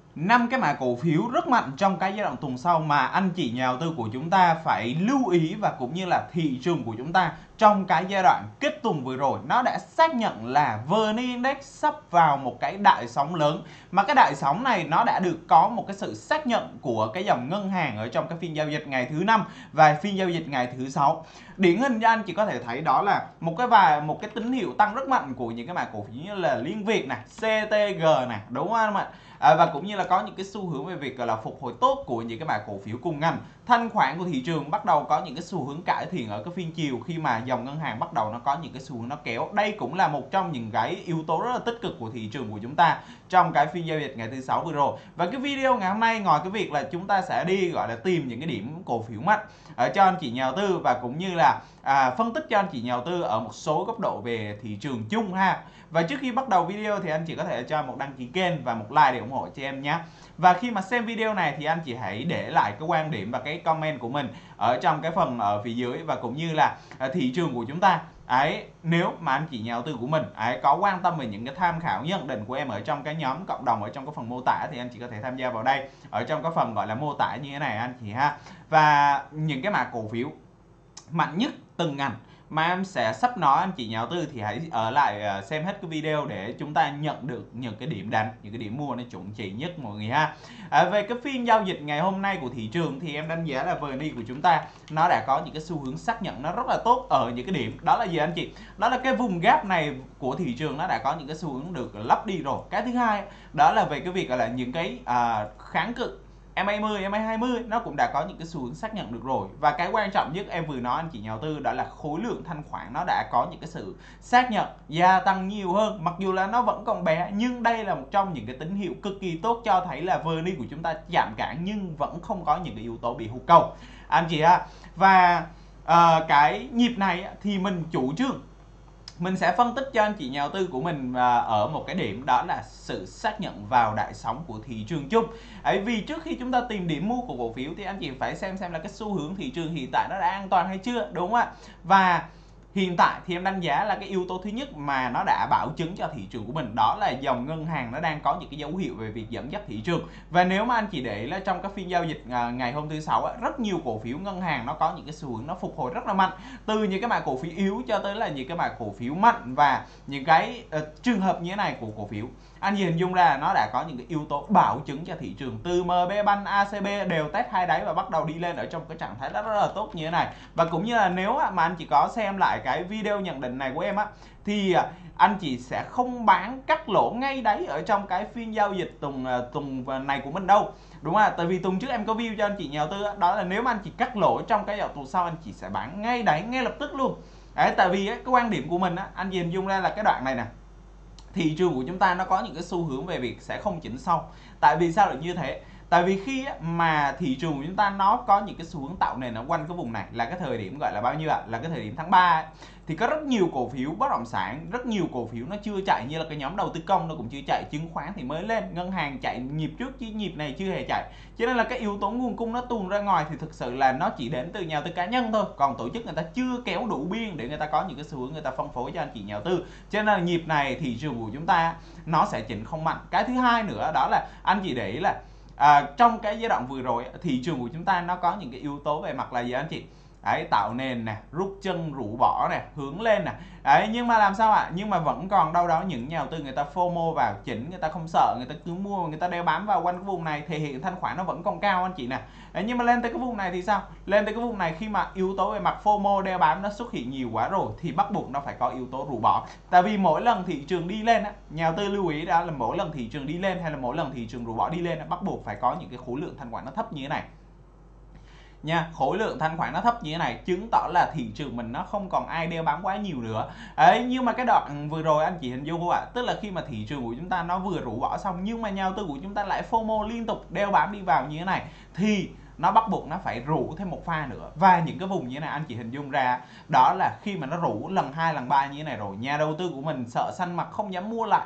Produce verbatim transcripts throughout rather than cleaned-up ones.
năm cái mã cổ phiếu rất mạnh trong cái giai đoạn tuần sau mà anh chị nhà đầu tư của chúng ta phải lưu ý, và cũng như là thị trường của chúng ta trong cái giai đoạn kết tuần vừa rồi nó đã xác nhận là vê en Index sắp vào một cái đại sóng lớn, mà cái đại sóng này nó đã được có một cái sự xác nhận của cái dòng ngân hàng ở trong cái phiên giao dịch ngày thứ năm và phiên giao dịch ngày thứ sáu. Điển hình cho anh chị có thể thấy đó là một cái vài một cái tín hiệu tăng rất mạnh của những cái mã cổ phiếu như là Liên Việt này, xê tê giê này, đúng không ạ? À, và cũng như là có những cái xu hướng về việc gọi là phục hồi tốt của những cái mã cổ phiếu cùng ngành. Thanh khoản của thị trường bắt đầu có những cái xu hướng cải thiện ở cái phiên chiều khi mà dòng ngân hàng bắt đầu nó có những cái xu hướng nó kéo. Đây cũng là một trong những cái yếu tố rất là tích cực của thị trường của chúng ta trong cái phiên giao dịch ngày thứ sáu vừa rồi. Và cái video ngày hôm nay, ngoài cái việc là chúng ta sẽ đi gọi là tìm những cái điểm cổ phiếu mạnh ở cho anh chị nhà đầu tư, và cũng như là à, phân tích cho anh chị nhà đầu tư ở một số góc độ về thị trường chung ha. Và trước khi bắt đầu video thì anh chị có thể cho một đăng ký kênh và một like để ủng hộ cho em nhé. Và khi mà xem video này thì anh chị hãy để lại cái quan điểm và cái comment của mình ở trong cái phần ở phía dưới, và cũng như là thị trường của chúng ta ấy, nếu mà anh chị nhà đầu tư của mình ấy có quan tâm về những cái tham khảo nhận định của em ở trong cái nhóm cộng đồng ở trong cái phần mô tả, thì anh chị có thể tham gia vào đây ở trong cái phần gọi là mô tả như thế này anh chị ha. Và những cái mã cổ phiếu mạnh nhất từng ngành mà em sẽ sắp nói anh chị nhà đầu tư thì hãy ở lại xem hết cái video để chúng ta nhận được những cái điểm đánh, những cái điểm mua nó chuẩn chỉ nhất mọi người ha. À, về cái phiên giao dịch ngày hôm nay của thị trường thì em đánh giá là vê en i của chúng ta nó đã có những cái xu hướng xác nhận nó rất là tốt ở những cái điểm đó là gì anh chị? Đó là cái vùng gap này của thị trường nó đã có những cái xu hướng được lấp đi rồi. Cái thứ hai đó là về cái việc là những cái à, kháng cự em hai mươi, em hai mươi nó cũng đã có những cái xu hướng xác nhận được rồi. Và cái quan trọng nhất em vừa nói anh chị nhà đầu tư đó là khối lượng thanh khoản nó đã có những cái sự xác nhận gia tăng nhiều hơn, mặc dù là nó vẫn còn bé, nhưng đây là một trong những cái tín hiệu cực kỳ tốt cho thấy là vê en i của chúng ta chạm cản nhưng vẫn không có những cái yếu tố bị hụt cầu anh chị ha. Và uh, cái nhịp này thì mình chủ trương mình sẽ phân tích cho anh chị nhà đầu tư của mình ở một cái điểm đó là sự xác nhận vào đại sóng của thị trường chung. Ấy vì trước khi chúng ta tìm điểm mua của cổ phiếu thì anh chị phải xem xem là cái xu hướng thị trường hiện tại nó đã an toàn hay chưa, đúng không ạ? Và hiện tại thì em đánh giá là cái yếu tố thứ nhất mà nó đã bảo chứng cho thị trường của mình đó là dòng ngân hàng nó đang có những cái dấu hiệu về việc dẫn dắt thị trường. Và nếu mà anh chị để ý là trong các phiên giao dịch ngày hôm thứ sáu rất nhiều cổ phiếu ngân hàng nó có những cái xu hướng nó phục hồi rất là mạnh, từ những cái mã cổ phiếu yếu cho tới là những cái mã cổ phiếu mạnh. Và những cái uh, trường hợp như thế này của cổ phiếu anh chị hình dung ra là nó đã có những cái yếu tố bảo chứng cho thị trường, từ em bê Bank, a xê bê đều test hai đáy và bắt đầu đi lên ở trong cái trạng thái rất, rất là tốt như thế này. Và cũng như là nếu mà anh chị có xem lại cái video nhận định này của em á, thì anh chị sẽ không bán cắt lỗ ngay đáy ở trong cái phiên giao dịch tuần tuần này của mình đâu, đúng không ạ? Tại vì tuần trước em có view cho anh chị nhà đầu tư đó là nếu mà anh chị cắt lỗ trong cái tuần sau anh chị sẽ bán ngay đáy ngay lập tức luôn. Đấy, tại vì cái quan điểm của mình á, anh chị hình dung ra là cái đoạn này nè, thị trường của chúng ta nó có những cái xu hướng về việc sẽ không chỉnh sâu. Tại vì sao lại như thế? Tại vì khi mà thị trường của chúng ta nó có những cái xu hướng tạo nền ở quanh cái vùng này là cái thời điểm gọi là bao nhiêu ạ? Là cái thời điểm tháng ba ấy, thì có rất nhiều cổ phiếu bất động sản, rất nhiều cổ phiếu nó chưa chạy, như là cái nhóm đầu tư công nó cũng chưa chạy, chứng khoán thì mới lên, ngân hàng chạy nhịp trước chứ nhịp này chưa hề chạy. Cho nên là cái yếu tố nguồn cung nó tuôn ra ngoài thì thực sự là nó chỉ đến từ nhà đầu tư cá nhân thôi, còn tổ chức người ta chưa kéo đủ biên để người ta có những cái xu hướng người ta phân phối cho anh chị nhà đầu tư. Cho nên là nhịp này thị trường của chúng ta nó sẽ chỉnh không mạnh. Cái thứ hai nữa đó là anh chị để ý là À, trong cái giai đoạn vừa rồi thị trường của chúng ta nó có những cái yếu tố về mặt là gì anh chị? Đấy, tạo nền nè, rút chân rũ bỏ nè, hướng lên nè. Đấy, nhưng mà làm sao ạ? À? Nhưng mà vẫn còn đâu đó những nhà đầu tư người ta FOMO vào chỉnh, người ta không sợ, người ta cứ mua, người ta đeo bám vào quanh cái vùng này, thể hiện thanh khoản nó vẫn còn cao anh chị nè. Đấy, nhưng mà lên tới cái vùng này thì sao? Lên tới cái vùng này khi mà yếu tố về mặt FOMO đeo bám nó xuất hiện nhiều quá rồi thì bắt buộc nó phải có yếu tố rũ bỏ. Tại vì mỗi lần thị trường đi lên á, nhà đầu tư lưu ý đó là mỗi lần thị trường đi lên hay là mỗi lần thị trường rũ bỏ đi lên bắt buộc phải có những cái khối lượng thanh khoản nó thấp như thế này nha. Khối lượng thanh khoản nó thấp như thế này chứng tỏ là thị trường mình nó không còn ai đeo bám quá nhiều nữa ấy. Nhưng mà cái đoạn vừa rồi anh chị hình dung không ạ? Tức là khi mà thị trường của chúng ta nó vừa rũ bỏ xong nhưng mà nhà đầu tư của chúng ta lại FOMO liên tục đeo bám đi vào như thế này thì nó bắt buộc nó phải rủ thêm một pha nữa. Và những cái vùng như thế này anh chị hình dung ra đó là khi mà nó rủ lần hai lần ba như thế này rồi, nhà đầu tư của mình sợ xanh mặt không dám mua lại.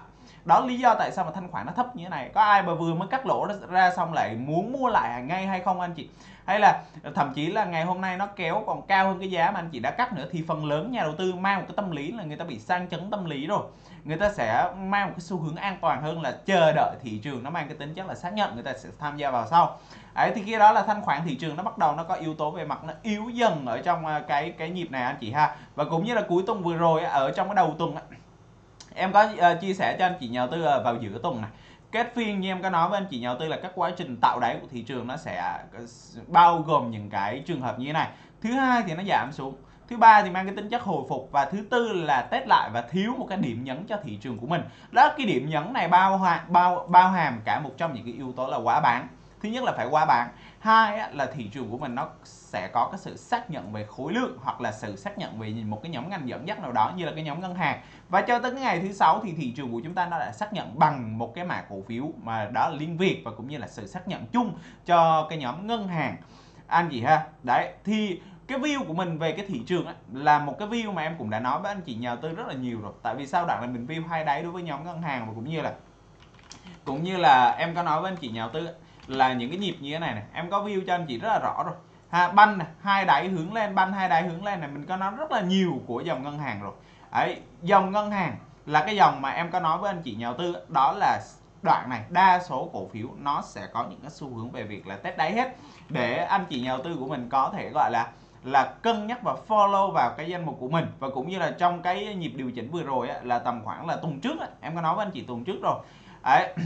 Đó lý do tại sao mà thanh khoản nó thấp như thế này. Có ai mà vừa mới cắt lỗ ra xong lại muốn mua lại ngay hay không anh chị? Hay là thậm chí là ngày hôm nay nó kéo còn cao hơn cái giá mà anh chị đã cắt nữa, thì phần lớn nhà đầu tư mang một cái tâm lý là người ta bị sang chấn tâm lý rồi. Người ta sẽ mang một cái xu hướng an toàn hơn là chờ đợi thị trường nó mang cái tính chất là xác nhận, người ta sẽ tham gia vào sau. Đấy, thì khi đó là thanh khoản thị trường nó bắt đầu nó có yếu tố về mặt nó yếu dần ở trong cái cái nhịp này anh chị ha. Và cũng như là cuối tuần vừa rồi ở trong cái đầu tuần em có uh, chia sẻ cho anh chị nhà đầu tư vào giữa tuần này, kết phiên như em có nói với anh chị nhà đầu tư là các quá trình tạo đáy của thị trường nó sẽ bao gồm những cái trường hợp như thế này. Thứ hai thì nó giảm xuống, thứ ba thì mang cái tính chất hồi phục, và thứ tư là test lại và thiếu một cái điểm nhấn cho thị trường của mình. Đó, cái điểm nhấn này bao hàm, bao bao hàm cả một trong những cái yếu tố là quá bán. Thứ nhất là phải quá bán, hai là thị trường của mình nó sẽ có cái sự xác nhận về khối lượng hoặc là sự xác nhận về một cái nhóm ngành dẫn dắt nào đó như là cái nhóm ngân hàng. Và cho tới cái ngày thứ sáu thì thị trường của chúng ta nó đã xác nhận bằng một cái mã cổ phiếu mà đó là Liên Việt, và cũng như là sự xác nhận chung cho cái nhóm ngân hàng anh chị ha. Đấy, thì cái view của mình về cái thị trường ấy, là một cái view mà em cũng đã nói với anh chị nhà đầu tư rất là nhiều rồi. Tại vì sao? Đoạn là mình view hai đáy đối với nhóm ngân hàng, và cũng như là cũng như là em có nói với anh chị nhà đầu tư là những cái nhịp như thế này này, em có view cho anh chị rất là rõ rồi ha. Banh này, hai đáy hướng lên, banh hai đáy hướng lên này, mình có nói rất là nhiều của dòng ngân hàng rồi. Ấy, dòng ngân hàng là cái dòng mà em có nói với anh chị nhà đầu tư, đó là đoạn này đa số cổ phiếu nó sẽ có những cái xu hướng về việc là test đáy hết, để anh chị nhà đầu tư của mình có thể gọi là là cân nhắc và follow vào cái danh mục của mình. Và cũng như là trong cái nhịp điều chỉnh vừa rồi á, là tầm khoảng là tuần trước á, em có nói với anh chị tuần trước rồi. Đấy,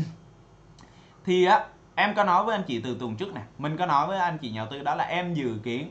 thì á em có nói với anh chị từ tuần trước nè, mình có nói với anh chị nhà đầu tư đó là em dự kiến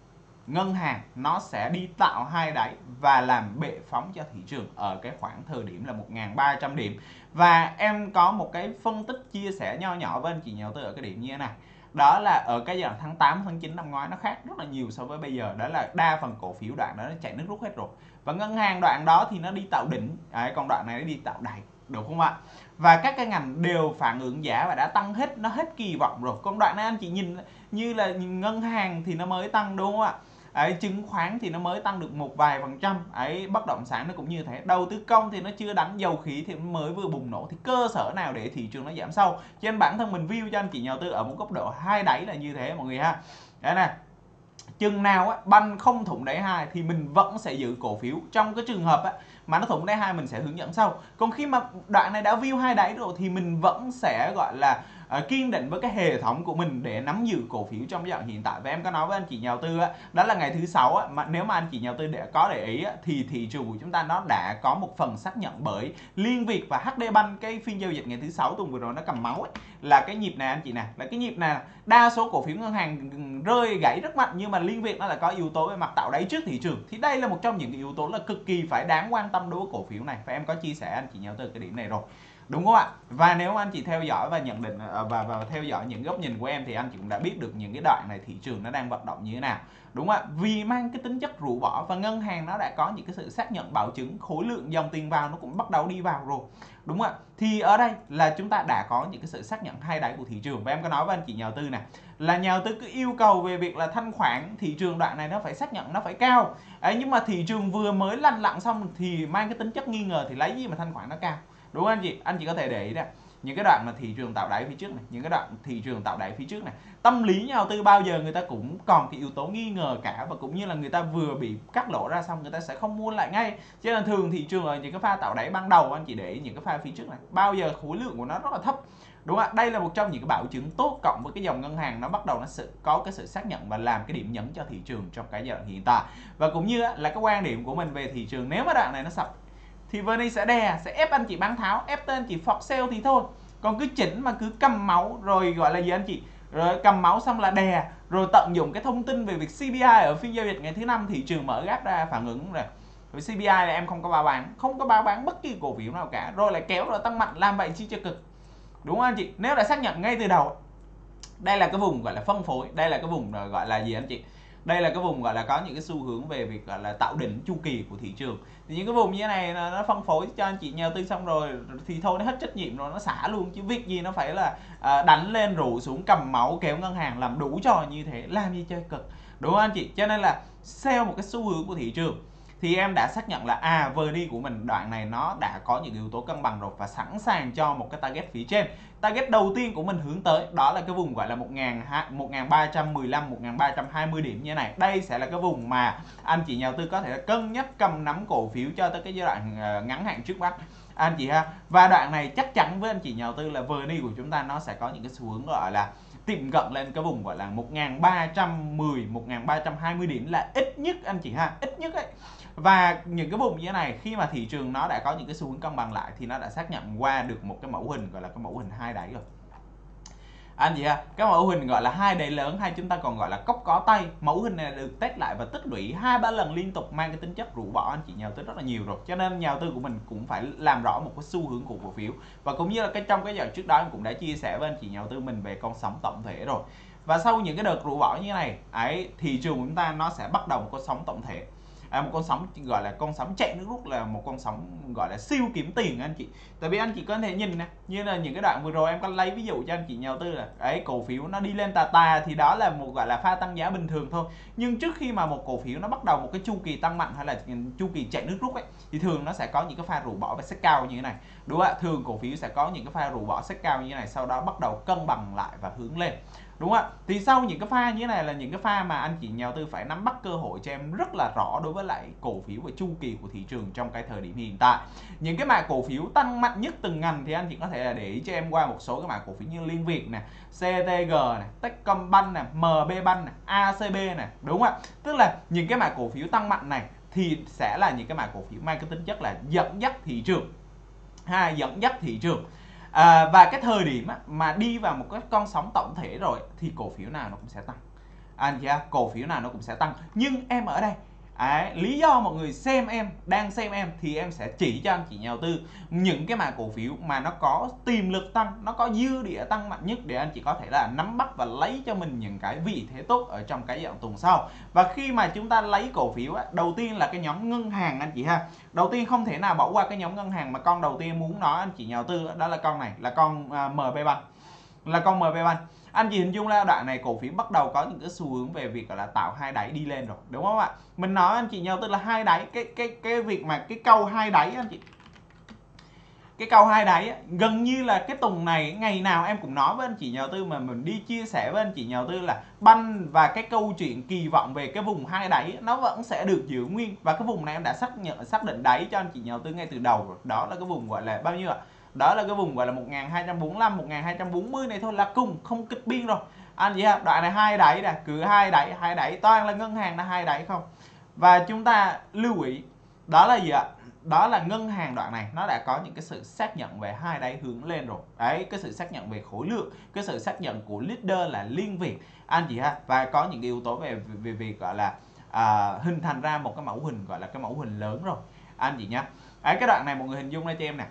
ngân hàng nó sẽ đi tạo hai đáy và làm bệ phóng cho thị trường ở cái khoảng thời điểm là một nghìn ba trăm điểm. Và em có một cái phân tích chia sẻ nho nhỏ với anh chị nhà đầu tư ở cái điểm như thế này. Đó là ở cái giai đoạn tháng tám, tháng chín năm ngoái nó khác rất là nhiều so với bây giờ. Đó là đa phần cổ phiếu đoạn đó nó chạy nước rút hết rồi. Và ngân hàng đoạn đó thì nó đi tạo đỉnh, đấy, còn đoạn này nó đi tạo đáy, được không ạ? Và các cái ngành đều phản ứng giá và đã tăng hết, nó hết kỳ vọng rồi. Còn đoạn này anh chị nhìn như là ngân hàng thì nó mới tăng, đúng không ạ? Ấy, chứng khoán thì nó mới tăng được một vài phần trăm, ấy, bất động sản nó cũng như thế, đầu tư công thì nó chưa đánh, dầu khí thì mới vừa bùng nổ, thì cơ sở nào để thị trường nó giảm sâu? Cho nên bản thân mình view cho anh chị nhà đầu tư ở một góc độ hai đáy là như thế mọi người ha. Đấy này, chừng nào á banh không thủng đáy hai thì mình vẫn sẽ giữ cổ phiếu. Trong cái trường hợp á mà nó thủng đáy hai mình sẽ hướng dẫn sau. Còn khi mà đoạn này đã view hai đáy rồi thì mình vẫn sẽ gọi là uh, kiên định với cái hệ thống của mình để nắm giữ cổ phiếu trong giai đoạn hiện tại. Và em có nói với anh chị nhà đầu tư á, đó là ngày thứ sáu á, mà nếu mà anh chị nhà đầu tư để có để ý á, thì thị trường của chúng ta nó đã có một phần xác nhận bởi Liên Việt và hát đê Bank. Cái phiên giao dịch ngày thứ sáu tuần vừa rồi nó cầm máu ấy, là cái nhịp này anh chị nè, là cái nhịp này đa số cổ phiếu ngân hàng rơi gãy rất mạnh, nhưng mà Liên Việt nó là có yếu tố về mặt tạo đáy trước thị trường. Thì đây là một trong những cái yếu tố là cực kỳ phải đáng quan tâm đối với cổ phiếu này, và em có chia sẻ anh chị nhớ từ cái điểm này rồi, đúng không ạ? Và nếu anh chị theo dõi và nhận định và, và theo dõi những góc nhìn của em thì anh chị cũng đã biết được những cái đoạn này thị trường nó đang vận động như thế nào, đúng không ạ? Vì mang cái tính chất rũ bỏ, và ngân hàng nó đã có những cái sự xác nhận bảo chứng, khối lượng dòng tiền vào nó cũng bắt đầu đi vào rồi, đúng không ạ? Thì ở đây là chúng ta đã có những cái sự xác nhận hai đáy của thị trường. Và em có nói với anh chị nhà đầu tư nè, là nhà đầu tư cứ yêu cầu về việc là thanh khoản thị trường đoạn này nó phải xác nhận, nó phải cao. Ấy, nhưng mà thị trường vừa mới lăn lặn xong thì mang cái tính chất nghi ngờ thì lấy gì mà thanh khoản nó cao, đúng không anh chị? Anh chị có thể để ý nè, những cái đoạn mà thị trường tạo đáy phía trước này, những cái đoạn thị trường tạo đáy phía trước này, tâm lý nhà đầu tư bao giờ người ta cũng còn cái yếu tố nghi ngờ cả, và cũng như là người ta vừa bị cắt lỗ ra xong người ta sẽ không mua lại ngay. Cho nên thường thị trường ở những cái pha tạo đáy ban đầu, anh chị để ý những cái pha phía trước này bao giờ khối lượng của nó rất là thấp, đúng không ạ? Đây là một trong những cái bảo chứng tốt, cộng với cái dòng ngân hàng nó bắt đầu nó sự có cái sự xác nhận và làm cái điểm nhấn cho thị trường trong cái giai đoạn hiện tại. Và cũng như là cái quan điểm của mình về thị trường, nếu mà đoạn này nó sập thì Verne sẽ đè, sẽ ép anh chị bán tháo, ép tên anh chị fork sale thì thôi. Còn cứ chỉnh mà cứ cầm máu rồi gọi là gì anh chị, rồi cầm máu xong là đè, rồi tận dụng cái thông tin về việc xê pê i ở phiên giao dịch ngày thứ năm thị trường mở gap ra phản ứng rồi. Với xê pê i là em không có báo bán, không có báo bán bất kỳ cổ phiếu nào cả, rồi lại kéo rồi tăng mạnh, làm vậy chi cho cực, đúng không anh chị? Nếu đã xác nhận ngay từ đầu, đây là cái vùng gọi là phân phối, đây là cái vùng gọi là gì anh chị, đây là cái vùng gọi là có những cái xu hướng về việc gọi là tạo đỉnh chu kỳ của thị trường. Thì những cái vùng như thế này nó phân phối cho anh chị nhà đầu tư xong rồi thì thôi nó hết trách nhiệm rồi, nó xả luôn, chứ việc gì nó phải là à, đánh lên rủ xuống cầm máu kéo ngân hàng làm đủ trò như thế, làm gì chơi cực, đúng không anh chị? Cho nên là theo một cái xu hướng của thị trường thì em đã xác nhận là à vê en i của mình đoạn này nó đã có những yếu tố cân bằng rồi và sẵn sàng cho một cái target phía trên. Target đầu tiên của mình hướng tới đó là cái vùng gọi là một nghìn ba trăm mười lăm, một nghìn ba trăm hai mươi điểm như này. Đây sẽ là cái vùng mà anh chị nhà đầu tư có thể cân nhắc cầm nắm cổ phiếu cho tới cái giai đoạn ngắn hạn trước mắt anh chị ha. Và đoạn này chắc chắn với anh chị nhà đầu tư là vê en i của chúng ta nó sẽ có những cái xu hướng gọi là tiệm cận lên cái vùng gọi là một nghìn ba trăm mười, một nghìn ba trăm hai mươi điểm là ít nhất anh chị ha, ít nhất ấy. Và những cái vùng như thế này khi mà thị trường nó đã có những cái xu hướng cân bằng lại thì nó đã xác nhận qua được một cái mẫu hình gọi là cái mẫu hình hai đáy rồi anh chị ha. Cái mẫu hình gọi là hai đáy lớn hay chúng ta còn gọi là cốc có tay. Mẫu hình này được test lại và tích lũy hai ba lần liên tục mang cái tính chất rũ bỏ anh chị nhà đầu tư rất là nhiều rồi, cho nên nhà đầu tư của mình cũng phải làm rõ một cái xu hướng của cổ phiếu. Và cũng như là cái trong cái giờ trước đó em cũng đã chia sẻ với anh chị nhà đầu tư mình về con sóng tổng thể rồi. Và sau những cái đợt rũ bỏ như thế này ấy, thị trường của chúng ta nó sẽ bắt đầu một con sóng tổng thể. À, một con sóng gọi là con sóng chạy nước rút, là một con sóng gọi là siêu kiếm tiền anh chị. Tại vì anh chị có thể nhìn nè, như là những cái đoạn vừa rồi em có lấy ví dụ cho anh chị nhà đầu tư là ấy, cổ phiếu nó đi lên tà tà thì đó là một gọi là pha tăng giá bình thường thôi. Nhưng trước khi mà một cổ phiếu nó bắt đầu một cái chu kỳ tăng mạnh hay là chu kỳ chạy nước rút ấy, thì thường nó sẽ có những cái pha rũ bỏ và set cao như thế này, đúng không ạ? Thường cổ phiếu sẽ có những cái pha rũ bỏ set cao như thế này, sau đó bắt đầu cân bằng lại và hướng lên, đúng không ạ? Thì sau những cái pha như thế này là những cái pha mà anh chị nhà đầu tư phải nắm bắt cơ hội cho em rất là rõ đối với lại cổ phiếu và chu kỳ của thị trường trong cái thời điểm hiện tại. Những cái mã cổ phiếu tăng mạnh nhất từng ngành thì anh chị có thể là để ý cho em qua một số cái mã cổ phiếu như Liên Việt nè, xê tê giê nè, Techcombank nè, em bê Bank nè, a xê bê nè, đúng không ạ? Tức là những cái mã cổ phiếu tăng mạnh này thì sẽ là những cái mã cổ phiếu mang cái tính chất là dẫn dắt thị trường, ha, dẫn dắt thị trường. À, và cái thời điểm á, mà đi vào một cái con sóng tổng thể rồi thì cổ phiếu nào nó cũng sẽ tăng anh chị, cổ phiếu nào nó cũng sẽ tăng. Nhưng em ở đây Đấy, lý do mọi người xem em, đang xem em thì em sẽ chỉ cho anh chị nhà đầu tư những cái mã cổ phiếu mà nó có tiềm lực tăng, nó có dư địa tăng mạnh nhất để anh chị có thể là nắm bắt và lấy cho mình những cái vị thế tốt ở trong cái dạng tuần sau. Và khi mà chúng ta lấy cổ phiếu á, đầu tiên là cái nhóm ngân hàng anh chị ha. Đầu tiên không thể nào bỏ qua cái nhóm ngân hàng, mà con đầu tiên muốn nói anh chị nhà đầu tư đó là con này, là con uh, em bê Bank, là con em bê Bank. Anh chị hình dung là đoạn này cổ phiếu bắt đầu có những cái xu hướng về việc là tạo hai đáy đi lên rồi, đúng không ạ? Mình nói anh chị nhau tức là hai đáy, cái cái cái việc mà cái câu hai đáy anh chị, cái câu hai đáy gần như là cái tuần này ngày nào em cũng nói với anh chị nhà đầu tư, mà mình đi chia sẻ với anh chị nhà đầu tư là banh và cái câu chuyện kỳ vọng về cái vùng hai đáy nó vẫn sẽ được giữ nguyên. Và cái vùng này em đã xác nhận xác định đáy cho anh chị nhà đầu tư ngay từ đầu rồi, đó là cái vùng gọi là bao nhiêu ạ? Đó là cái vùng gọi là một nghìn hai trăm bốn mươi lăm, một nghìn hai trăm bốn mươi này thôi là cùng, không kích biên rồi anh chị ha. Đoạn này hai đáy nè, cứ hai đáy, hai đáy toàn là ngân hàng là hai đáy không. Và chúng ta lưu ý đó là gì ạ? Đó là ngân hàng đoạn này nó đã có những cái sự xác nhận về hai đáy hướng lên rồi. Đấy, cái sự xác nhận về khối lượng, cái sự xác nhận của leader là Liên Việt anh chị ha. Và có những yếu tố về về việc gọi là à, hình thành ra một cái mẫu hình gọi là cái mẫu hình lớn rồi anh chị nhá. Đấy, cái đoạn này mọi người hình dung ra cho em nè.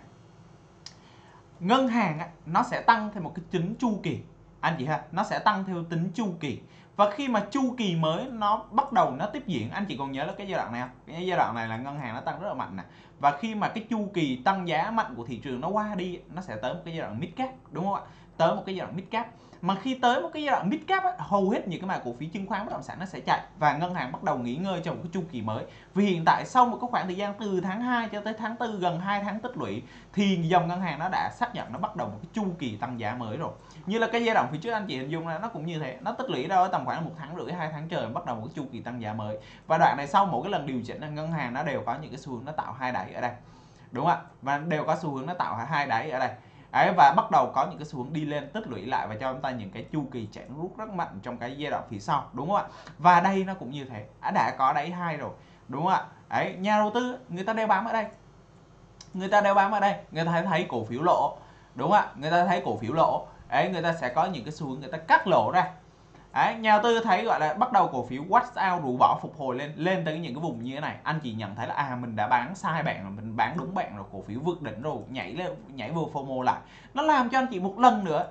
Ngân hàng á, nó sẽ tăng theo một cái tính chu kỳ anh chị ha, nó sẽ tăng theo tính chu kỳ. Và khi mà chu kỳ mới nó bắt đầu nó tiếp diễn, anh chị còn nhớ là cái giai đoạn này không? Cái giai đoạn này là ngân hàng nó tăng rất là mạnh nè. Và khi mà cái chu kỳ tăng giá mạnh của thị trường nó qua đi, nó sẽ tới một cái giai đoạn mid cap, đúng không ạ? Tới một cái giai đoạn mid cap. Mà khi tới một cái giai đoạn mid cap á, hầu hết những cái mã cổ phiếu chứng khoán bất động sản nó sẽ chạy và ngân hàng bắt đầu nghỉ ngơi trong một cái chu kỳ mới. Vì hiện tại sau một cái khoảng thời gian từ tháng hai cho tới tháng tư, gần hai tháng tích lũy, thì dòng ngân hàng nó đã xác nhận nó bắt đầu một cái chu kỳ tăng giá mới rồi. Như là cái giai đoạn phía trước anh chị hình dung là nó cũng như thế, nó tích lũy đâu ở tầm khoảng một tháng rưỡi, hai tháng trời bắt đầu một cái chu kỳ tăng giá mới. Và đoạn này sau mỗi cái lần điều chỉnh là ngân hàng nó đều có những cái xu hướng nó tạo hai đáy ở đây, đúng không ạ? Và đều có xu hướng nó tạo hai đáy ở đây. Đấy, và bắt đầu có những cái xu hướng đi lên tích lũy lại và cho chúng ta những cái chu kỳ chạy rút rất mạnh trong cái giai đoạn phía sau, đúng không ạ? Và đây nó cũng như thế, đã có đáy hai rồi, đúng không ạ? Đấy, nhà đầu tư người ta đeo bám ở đây, người ta đeo bám ở đây, người ta thấy cổ phiếu lỗ, đúng không ạ? Người ta thấy cổ phiếu lỗ, đấy, người ta sẽ có những cái xu hướng người ta cắt lỗ ra. Đấy, nhà đầu tư thấy gọi là bắt đầu cổ phiếu watch out rũ bỏ phục hồi lên lên tới những cái vùng như thế này, anh chị nhận thấy là à mình đã bán sai bạn rồi, mình bán đúng bạn rồi, cổ phiếu vượt đỉnh rồi, nhảy lên nhảy vô FOMO lại, nó làm cho anh chị một lần nữa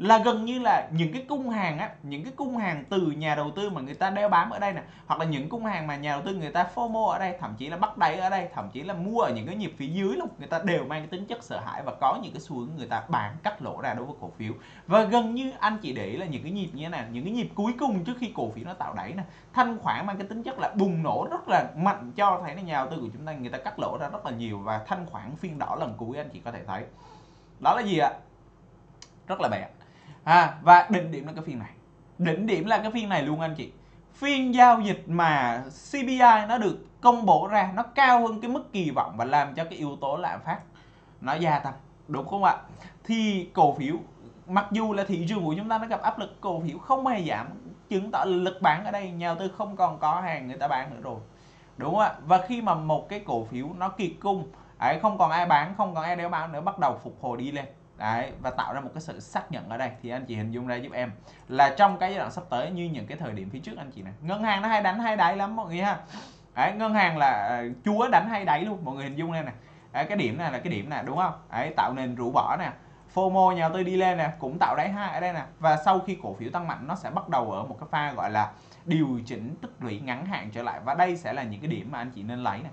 là gần như là những cái cung hàng á, những cái cung hàng từ nhà đầu tư mà người ta đeo bám ở đây nè, hoặc là những cung hàng mà nhà đầu tư người ta FOMO ở đây, thậm chí là bắt đáy ở đây, thậm chí là mua ở những cái nhịp phía dưới luôn, người ta đều mang cái tính chất sợ hãi và có những cái xu hướng người ta bán cắt lỗ ra đối với cổ phiếu. Và gần như anh chị để ý là những cái nhịp như thế này, những cái nhịp cuối cùng trước khi cổ phiếu nó tạo đáy nè, thanh khoản mang cái tính chất là bùng nổ rất là mạnh, cho thấy là nhà đầu tư của chúng ta người ta cắt lỗ ra rất là nhiều, và thanh khoản phiên đỏ lần cuối anh chị có thể thấy đó là gì ạ? Rất là bẹt. À, và đỉnh điểm là cái phiên này, đỉnh điểm là cái phiên này luôn anh chị. Phiên giao dịch mà xê pê i nó được công bố ra nó cao hơn cái mức kỳ vọng và làm cho cái yếu tố lạm phát nó gia tăng, đúng không ạ? Thì cổ phiếu, mặc dù là thị trường của chúng ta nó gặp áp lực, cổ phiếu không hề giảm, chứng tỏ lực bán ở đây nhà đầu tư không còn có hàng người ta bán nữa rồi, đúng không ạ? Và khi mà một cái cổ phiếu nó kiệt cung ấy, không còn ai bán, không còn ai đeo bám nữa, bắt đầu phục hồi đi lên đấy, và tạo ra một cái sự xác nhận ở đây, thì anh chị hình dung ra giúp em là trong cái giai đoạn sắp tới như những cái thời điểm phía trước anh chị này, ngân hàng nó hay đánh hay đáy lắm mọi người ha. Đấy, ngân hàng là chúa đánh hay đáy luôn, mọi người hình dung đây nè. Đấy, cái điểm này là cái điểm nè, đúng không? Đấy, tạo nền rũ bỏ nè, FOMO nhà đầu tư đi lên nè, cũng tạo đáy hai ở đây nè, và sau khi cổ phiếu tăng mạnh nó sẽ bắt đầu ở một cái pha gọi là điều chỉnh tích lũy ngắn hạn trở lại, và đây sẽ là những cái điểm mà anh chị nên lấy nè.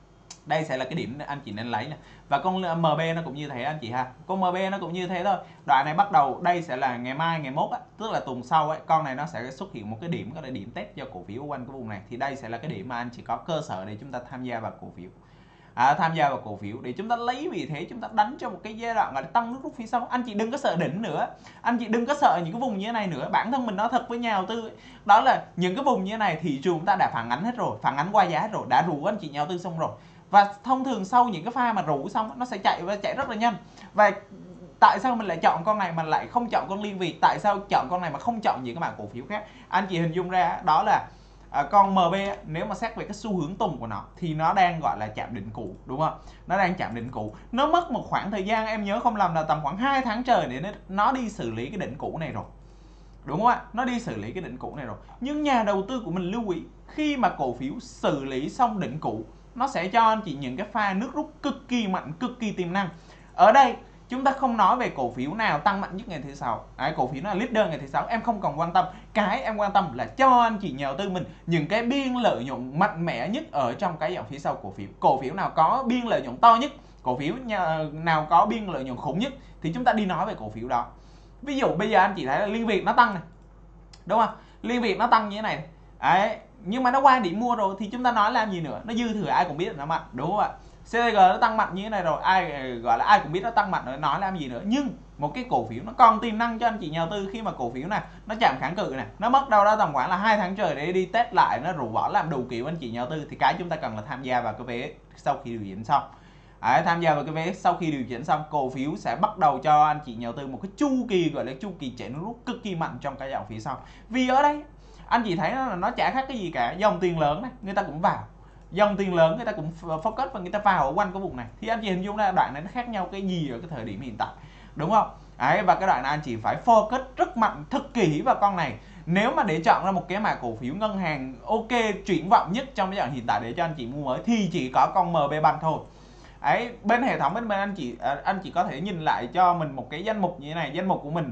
Đây sẽ là cái điểm anh chị nên lấy nè. Và con em bê nó cũng như thế anh chị ha. Con em bê nó cũng như thế thôi. Đoạn này bắt đầu, đây sẽ là ngày mai, ngày mốt á, tức là tuần sau ấy, con này nó sẽ xuất hiện một cái điểm, có là điểm test cho cổ phiếu quanh cái vùng này. Thì đây sẽ là cái điểm mà anh chị có cơ sở để chúng ta tham gia vào cổ phiếu. À, tham gia vào cổ phiếu để chúng ta lấy, vì thế chúng ta đánh cho một cái giai đoạn gọi là tăng nước rút phía sau. Anh chị đừng có sợ đỉnh nữa, anh chị đừng có sợ những cái vùng như thế này nữa. Bản thân mình nói thật với nhà đầu tư ấy, đó là những cái vùng như thế này thị trường chúng ta đã phản ánh hết rồi, phản ánh qua giá hết rồi, đã rủ anh chị nhà đầu tư xong rồi. Và thông thường sau những cái pha mà rủ xong nó sẽ chạy và chạy rất là nhanh. Và tại sao mình lại chọn con này mà lại không chọn con Liên Việt? Tại sao chọn con này mà không chọn những cái mã cổ phiếu khác? Anh chị hình dung ra đó là à, con em bê nếu mà xét về cái xu hướng tuần của nó thì nó đang gọi là chạm đỉnh cũ, đúng không? Nó đang chạm đỉnh cũ. Nó mất một khoảng thời gian, em nhớ không lầm là tầm khoảng hai tháng trời để nó đi xử lý cái đỉnh cũ này rồi, đúng không ạ? Nó đi xử lý cái đỉnh cũ này rồi. Nhưng nhà đầu tư của mình lưu ý, khi mà cổ phiếu xử lý xong đỉnh cũ, nó sẽ cho anh chị những cái pha nước rút cực kỳ mạnh, cực kỳ tiềm năng. Ở đây chúng ta không nói về cổ phiếu nào tăng mạnh nhất ngày thứ sáu, đấy, cổ phiếu nào là leader ngày thứ sáu em không cần quan tâm. Cái em quan tâm là cho anh chị nhà đầu tư mình những cái biên lợi nhuận mạnh mẽ nhất ở trong cái dòng phía sau cổ phiếu. Cổ phiếu nào có biên lợi nhuận to nhất, cổ phiếu nào có biên lợi nhuận khủng nhất thì chúng ta đi nói về cổ phiếu đó. Ví dụ bây giờ anh chị thấy là Liên Việt nó tăng này, đúng không? Liên Việt nó tăng như thế này đấy, nhưng mà nó qua điểm mua rồi thì chúng ta nói làm gì nữa, nó dư thừa ai cũng biết là nó mạnh, đúng không ạ? xê tê giê nó tăng mạnh như thế này rồi, ai gọi là ai cũng biết nó tăng mạnh rồi, nói làm gì nữa. Nhưng một cái cổ phiếu nó còn tiềm năng cho anh chị nhà đầu tư, khi mà cổ phiếu này nó chạm kháng cự này, nó mất đâu đó tầm khoảng là hai tháng trời để đi test lại, nó rũ bỏ làm đủ kiểu anh chị nhà đầu tư, thì cái chúng ta cần là tham gia vào cái vé sau khi điều chỉnh xong. Đấy, tham gia vào cái vé sau khi điều chỉnh xong, cổ phiếu sẽ bắt đầu cho anh chị nhà đầu tư một cái chu kỳ gọi là chu kỳ chạy nước rút cực kỳ mạnh trong cái dòng phía sau. Vì ở đây anh chị thấy là nó chả khác cái gì cả, dòng tiền lớn này người ta cũng vào, dòng tiền lớn người ta cũng focus và người ta vào ở quanh cái vùng này, thì anh chị hình dung ra đoạn này nó khác nhau cái gì ở cái thời điểm hiện tại, đúng không? Đấy, và cái đoạn này anh chị phải focus rất mạnh, thật kỹ vào con này. Nếu mà để chọn ra một cái mã cổ phiếu ngân hàng ok triển vọng nhất trong cái đoạn hiện tại để cho anh chị mua mới thì chỉ có con em bê Bank thôi. Ấy, bên hệ thống bên bên anh chị anh chị có thể nhìn lại cho mình một cái danh mục như thế này. Danh mục của mình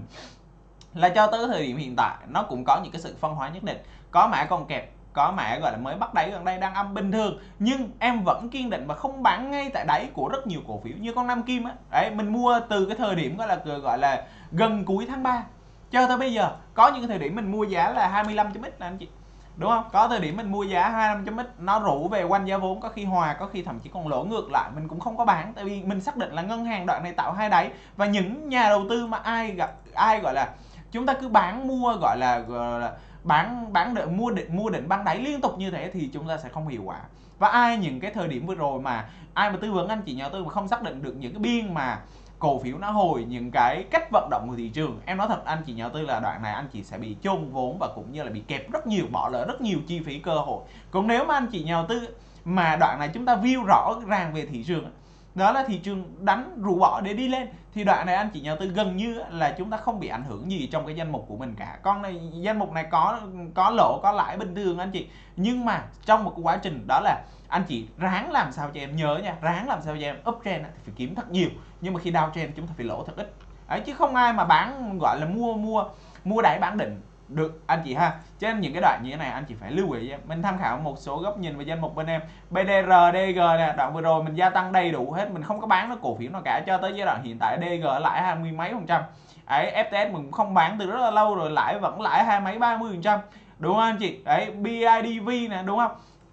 là cho tới thời điểm hiện tại nó cũng có những cái sự phân hóa nhất định, có mã còn kẹp, có mã gọi là mới bắt đáy gần đây đang âm bình thường, nhưng em vẫn kiên định và không bán ngay tại đáy của rất nhiều cổ phiếu như con Nam Kim á. Đấy, mình mua từ cái thời điểm gọi là gọi là gần cuối tháng ba cho tới bây giờ, có những cái thời điểm mình mua giá là hai mươi lăm chấm x anh chị, đúng không? Có thời điểm mình mua giá hai mươi lăm chấm x nó rủ về quanh giá vốn, có khi hòa, có khi thậm chí còn lỗ ngược lại, mình cũng không có bán, tại vì mình xác định là ngân hàng đoạn này tạo hai đáy. Và những nhà đầu tư mà ai gặp ai gọi là chúng ta cứ bán mua gọi là, gọi là bán bán đợi mua định mua định băng đáy liên tục như thế thì chúng ta sẽ không hiệu quả. Và ai những cái thời điểm vừa rồi mà ai mà tư vấn anh chị nhà đầu tư mà không xác định được những cái biên mà cổ phiếu nó hồi, những cái cách vận động của thị trường, em nói thật anh chị nhà đầu tư là đoạn này anh chị sẽ bị chôn vốn và cũng như là bị kẹp rất nhiều, bỏ lỡ rất nhiều chi phí cơ hội. Còn nếu mà anh chị nhà đầu tư mà đoạn này chúng ta view rõ ràng về thị trường, đó là thị trường đánh rũ bỏ để đi lên, thì đoạn này anh chị nhà đầu tư gần như là chúng ta không bị ảnh hưởng gì trong cái danh mục của mình cả. Con này danh mục này có có lỗ có lãi bình thường anh chị, nhưng mà trong một cái quá trình đó là anh chị ráng làm sao cho em nhớ nha, ráng làm sao cho em uptrend thì phải kiếm thật nhiều, nhưng mà khi downtrend chúng ta phải lỗ thật ít. Đấy, chứ không ai mà bán gọi là mua mua mua đáy bán đỉnh được anh chị ha. Cho nên những cái đoạn như thế này anh chị phải lưu ý. Mình tham khảo một số góc nhìn về danh mục bên em. bê đê rờ, đê giê nè, đoạn vừa rồi mình gia tăng đầy đủ hết, mình không có bán nó cổ phiếu nào cả cho tới giai đoạn hiện tại. đê giê lãi hai mươi mấy phần trăm. Đấy, ép tê ét mình cũng không bán từ rất là lâu rồi, lãi vẫn lãi hai mấy ba mươi phần trăm. Đúng không anh chị? Đấy, bê i đê vê nè, đúng không?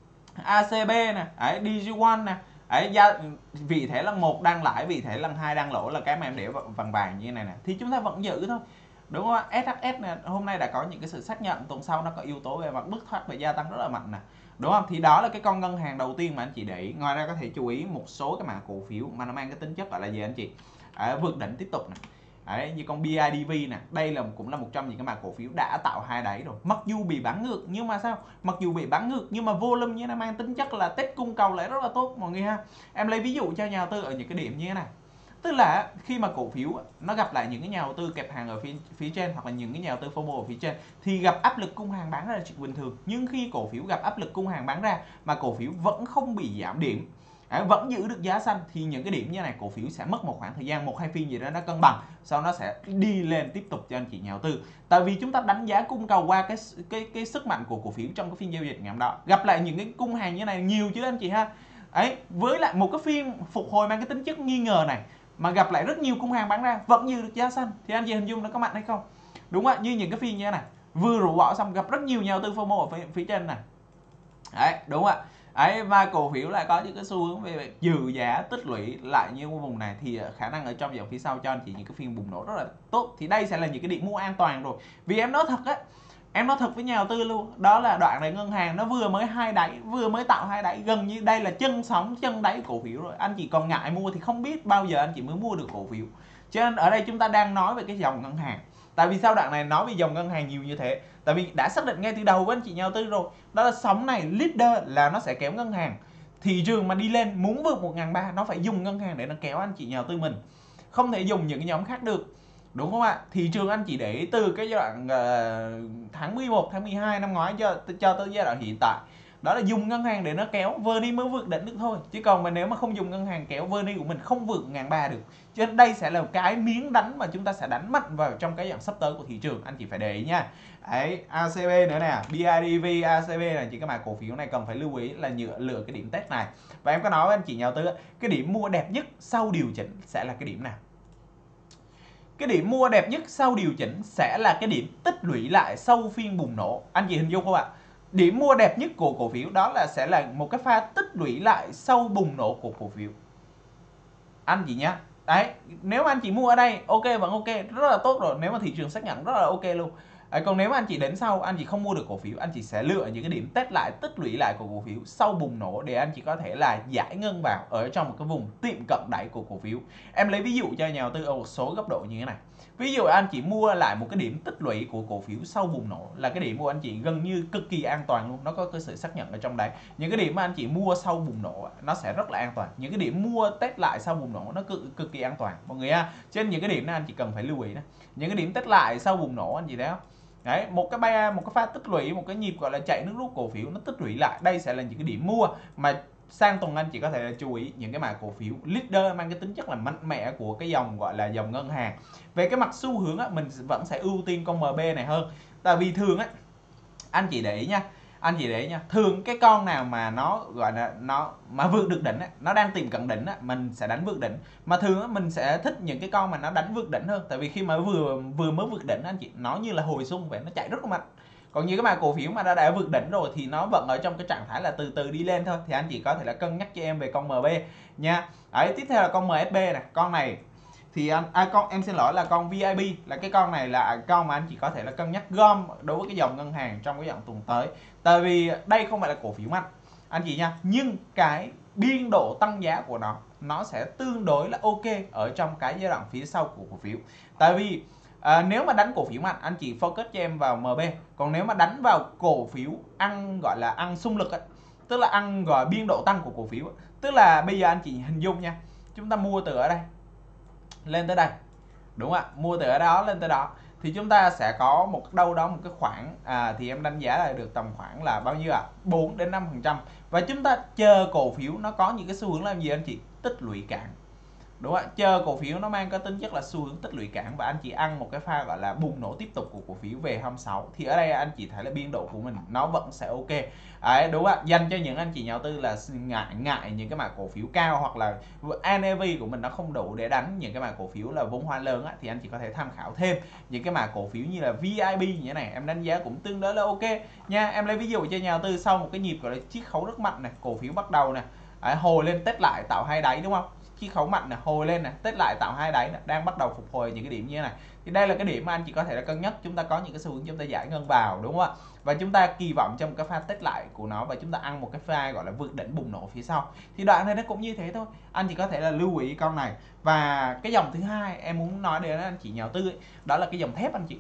a xê bê nè, đấy, đê giê một nè. Đấy, gia, vị thế lần một đang lãi, vị thế lần hai đang lỗ là cái mà em để vàng vàng như thế này nè, thì chúng ta vẫn giữ thôi. Đúng không? ét hát ét nè, hôm nay đã có những cái sự xác nhận, tuần sau nó có yếu tố về mặt bứt thoát và gia tăng rất là mạnh nè. Đúng không? Thì đó là cái con ngân hàng đầu tiên mà anh chị để ý. Ngoài ra có thể chú ý một số cái mã cổ phiếu mà nó mang cái tính chất gọi là gì anh chị? À, vượt đỉnh tiếp tục nè. Đấy, như con bê i đê vê nè, đây là cũng là một trong những cái mã cổ phiếu đã tạo hai đáy rồi. Mặc dù bị bán ngược nhưng mà sao? Mặc dù bị bán ngược nhưng mà volume như nó mang tính chất là test cung cầu lại rất là tốt mọi người ha. Em lấy ví dụ cho nhà đầu tư ở những cái điểm như thế này. Tức là khi mà cổ phiếu nó gặp lại những cái nhà đầu tư kẹp hàng ở phía phía trên, hoặc là những cái nhà đầu tư phô mô ở phía trên, thì gặp áp lực cung hàng bán ra là chuyện bình thường. Nhưng khi cổ phiếu gặp áp lực cung hàng bán ra mà cổ phiếu vẫn không bị giảm điểm, À, vẫn giữ được giá xanh, thì những cái điểm như này cổ phiếu sẽ mất một khoảng thời gian, một hai phiên gì đó nó cân bằng, sau nó sẽ đi lên tiếp tục cho anh chị nhà đầu tư. Tại vì chúng ta đánh giá cung cầu qua cái cái cái sức mạnh của cổ phiếu trong cái phiên giao dịch ngày hôm đó, gặp lại những cái cung hàng như này nhiều chứ anh chị ha. Ấy, với lại một cái phiên phục hồi mang cái tính chất nghi ngờ này mà gặp lại rất nhiều cung hàng bán ra vẫn giữ được giá xanh, thì anh chị hình dung nó có mạnh hay không? Đúng không ạ? Như những cái phiên như thế này vừa rũ bỏ xong gặp rất nhiều nhà đầu tư phô mô ở phía, phía trên này. Đấy, đúng không ạ? Ấy, và cổ phiếu lại có những cái xu hướng về giữ giá tích lũy lại như vùng này, thì khả năng ở trong dòng phía sau cho anh chị những cái phiên bùng nổ rất là tốt. Thì đây sẽ là những cái điểm mua an toàn rồi. Vì em nói thật á, em nói thật với nhà đầu tư luôn, đó là đoạn này ngân hàng nó vừa mới hai đáy, vừa mới tạo hai đáy, gần như đây là chân sóng chân đáy cổ phiếu rồi. Anh chị còn ngại mua thì không biết bao giờ anh chị mới mua được cổ phiếu. Cho nên ở đây chúng ta đang nói về cái dòng ngân hàng. Tại vì sao đoạn này nói về dòng ngân hàng nhiều như thế? Tại vì đã xác định ngay từ đầu với anh chị nhà đầu tư rồi, đó là sóng này leader là nó sẽ kéo ngân hàng. Thị trường mà đi lên muốn vượt một nghìn ba trăm nó phải dùng ngân hàng để nó kéo anh chị nhà đầu tư mình, không thể dùng những cái nhóm khác được. Đúng không ạ? Thị trường anh chỉ để từ cái giai đoạn uh, tháng mười một, tháng mười hai năm ngoái cho, cho tới giai đoạn hiện tại, đó là dùng ngân hàng để nó kéo vê en i mới vượt đỉnh được thôi. Chứ còn mà nếu mà không dùng ngân hàng kéo, vê en i của mình không vượt một nghìn ba trăm được. Cho nên đây sẽ là một cái miếng đánh mà chúng ta sẽ đánh mạnh vào trong cái dạng sắp tới của thị trường, anh chị phải để ý nha. Đấy, a xê bê nữa nè, bê i đê vê, a xê bê này, chỉ các mã cổ phiếu này cần phải lưu ý là lựa, lựa cái điểm test này. Và em có nói với anh chị nhà đầu tư, cái điểm mua đẹp nhất sau điều chỉnh sẽ là cái điểm nào? Cái điểm mua đẹp nhất sau điều chỉnh sẽ là cái điểm tích lũy lại sau phiên bùng nổ. Anh chị hình dung không ạ? Điểm mua đẹp nhất của cổ phiếu đó là sẽ là một cái pha tích lũy lại sau bùng nổ của cổ phiếu. Anh chị nhé. Đấy, nếu mà anh chị mua ở đây, ok vẫn ok, rất là tốt rồi. Nếu mà thị trường xác nhận rất là ok luôn. Đấy, còn nếu mà anh chị đến sau, anh chị không mua được cổ phiếu, anh chị sẽ lựa những cái điểm test lại, tích lũy lại của cổ phiếu sau bùng nổ để anh chị có thể là giải ngân vào ở trong một cái vùng tiệm cận đáy của cổ phiếu. Em lấy ví dụ cho nhà đầu tư ở một số góc độ như thế này. Ví dụ anh chị mua lại một cái điểm tích lũy của cổ phiếu sau bùng nổ, là cái điểm của anh chị gần như cực kỳ an toàn luôn, nó có cái sự xác nhận ở trong đấy. Những cái điểm mà anh chị mua sau bùng nổ nó sẽ rất là an toàn. Những cái điểm mua test lại sau bùng nổ nó cực cực kỳ an toàn mọi người ha. Trên những cái điểm này anh chị cần phải lưu ý đó. Những cái điểm test lại sau bùng nổ anh chị thấy không? Đấy, một cái ba một cái pha tích lũy, một cái nhịp gọi là chạy nước rút cổ phiếu nó tích lũy lại, đây sẽ là những cái điểm mua mà sang tuần anh chị có thể chú ý những cái mã cổ phiếu leader mang cái tính chất là mạnh mẽ của cái dòng gọi là dòng ngân hàng. Về cái mặt xu hướng á, mình vẫn sẽ ưu tiên con em bê này hơn. Tại vì thường á, anh chị để ý nha, anh chị để ý nha, thường cái con nào mà nó gọi là nó mà vượt được đỉnh á, nó đang tìm cận đỉnh á, mình sẽ đánh vượt đỉnh. Mà thường á, mình sẽ thích những cái con mà nó đánh vượt đỉnh hơn. Tại vì khi mà vừa vừa mới vượt đỉnh anh chị, nó như là hồi xuân vậy, nó chạy rất là mạnh. Còn như cái mã cổ phiếu mà đã đã vượt đỉnh rồi thì nó vẫn ở trong cái trạng thái là từ từ đi lên thôi, thì anh chị có thể là cân nhắc cho em về con em bê nha. Đấy, tiếp theo là con em ét bê này, con này thì anh à, con em xin lỗi là con vê i bê, là cái con này là con mà anh chị có thể là cân nhắc gom đối với cái dòng ngân hàng trong cái dòng tuần tới. Tại vì đây không phải là cổ phiếu mạnh anh chị nha, nhưng cái biên độ tăng giá của nó nó sẽ tương đối là ok ở trong cái giai đoạn phía sau của cổ phiếu. Tại vì À, nếu mà đánh cổ phiếu mạnh anh chị focus cho em vào em bê, còn nếu mà đánh vào cổ phiếu ăn gọi là ăn xung lực ấy, tức là ăn gọi biên độ tăng của cổ phiếu ấy, tức là bây giờ anh chị hình dung nha, chúng ta mua từ ở đây lên tới đây, đúng không ạ? Mua từ ở đó lên tới đó thì chúng ta sẽ có một đâu đó một cái khoảng à, thì em đánh giá là được tầm khoảng là bao nhiêu ạ? À? bốn đến năm phần trăm. Và chúng ta chờ cổ phiếu nó có những cái xu hướng làm gì anh chị? Tích lũy cạn. đúng không ạ? Chờ cổ phiếu nó mang có tính chất là xu hướng tích lũy cản và anh chị ăn một cái pha gọi là bùng nổ tiếp tục của cổ phiếu về hôm sáu, thì ở đây anh chị thấy là biên độ của mình nó vẫn sẽ ok. Đấy, đúng không ạ? Dành cho những anh chị nhà đầu tư là ngại ngại những cái mã cổ phiếu cao hoặc là en a vê của mình nó không đủ để đánh những cái mã cổ phiếu là vốn hóa lớn á, thì anh chị có thể tham khảo thêm những cái mã cổ phiếu như là vê i bê như thế này, em đánh giá cũng tương đối là ok nha. Em lấy ví dụ cho nhà đầu tư sau một cái nhịp gọi là chiết khấu rất mạnh này, cổ phiếu bắt đầu này đấy, hồi lên test lại tạo hai đáy đúng không, chiết khấu mạnh này, hồi lên này, test lại tạo hai đáy này, đang bắt đầu phục hồi những cái điểm như thế này, thì đây là cái điểm mà anh chị có thể là cân nhắc. Chúng ta có những cái xu hướng chúng ta giải ngân vào, đúng không ạ? Và chúng ta kỳ vọng trong cái pha test lại của nó và chúng ta ăn một cái pha gọi là vượt đỉnh bùng nổ phía sau, thì đoạn này nó cũng như thế thôi. Anh chị có thể là lưu ý con này. Và cái dòng thứ hai em muốn nói đến anh chị nhà đầu tư ấy, đó là cái dòng thép anh chị.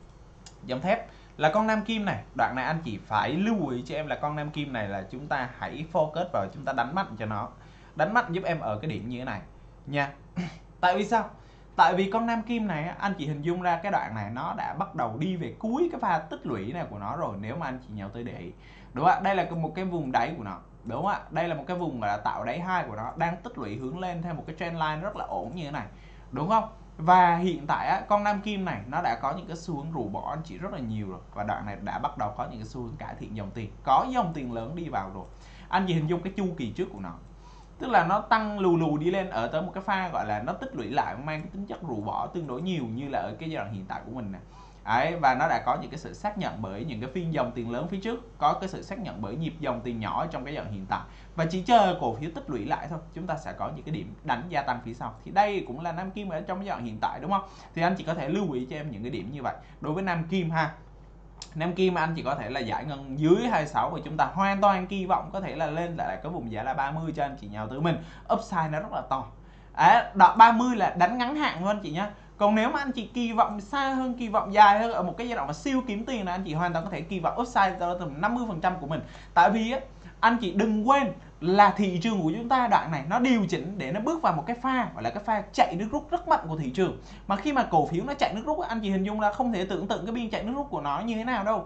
Dòng thép là con nam kim này, đoạn này anh chị phải lưu ý cho em là con nam kim này là chúng ta hãy focus vào, chúng ta đánh mạnh cho nó, đánh mạnh giúp em ở cái điểm như thế này nha. Tại vì sao? Tại vì con nam kim này anh chị hình dung ra cái đoạn này nó đã bắt đầu đi về cuối cái pha tích lũy này của nó rồi, nếu mà anh chị nhào tới để ý, đúng không ạ? Đây là một cái vùng đáy của nó, đúng không ạ? Đây là một cái vùng mà đã tạo đáy hai của nó, đang tích lũy hướng lên theo một cái trend line rất là ổn như thế này, đúng không? Và hiện tại á, con nam kim này nó đã có những cái xu hướng rũ bỏ anh chị rất là nhiều rồi, và đoạn này đã bắt đầu có những cái xu hướng cải thiện dòng tiền, có dòng tiền lớn đi vào rồi. Anh chị hình dung cái chu kỳ trước của nó, tức là nó tăng lù lù đi lên ở tới một cái pha gọi là nó tích lũy lại, mang cái tính chất rũ bỏ tương đối nhiều như là ở cái giai đoạn hiện tại của mình nè. Đấy, và nó đã có những cái sự xác nhận bởi những cái phiên dòng tiền lớn phía trước, có cái sự xác nhận bởi nhịp dòng tiền nhỏ trong cái giai đoạn hiện tại, và chỉ chờ cổ phiếu tích lũy lại thôi, chúng ta sẽ có những cái điểm đánh gia tăng phía sau. Thì đây cũng là nam kim ở trong cái giai đoạn hiện tại, đúng không? Thì anh chỉ có thể lưu ý cho em những cái điểm như vậy đối với nam kim ha. Nam kim anh chỉ có thể là giải ngân dưới hai mươi sáu, và chúng ta hoàn toàn kỳ vọng có thể là lên lại cái vùng giá là ba mươi cho anh chị nhà đầu tư mình. Upside nó rất là to. À, đó, ba mươi là đánh ngắn hạn thôi anh chị nhé. Còn nếu mà anh chị kỳ vọng xa hơn, kỳ vọng dài hơn ở một cái giai đoạn mà siêu kiếm tiền là anh chị hoàn toàn có thể kỳ vọng upside tới tầm năm mươi phần trăm của mình. Tại vì á, anh chị đừng quên là thị trường của chúng ta đoạn này nó điều chỉnh để nó bước vào một cái pha gọi là cái pha chạy nước rút rất mạnh của thị trường. Mà khi mà cổ phiếu nó chạy nước rút, anh chị hình dung là không thể tưởng tượng cái biên chạy nước rút của nó như thế nào đâu.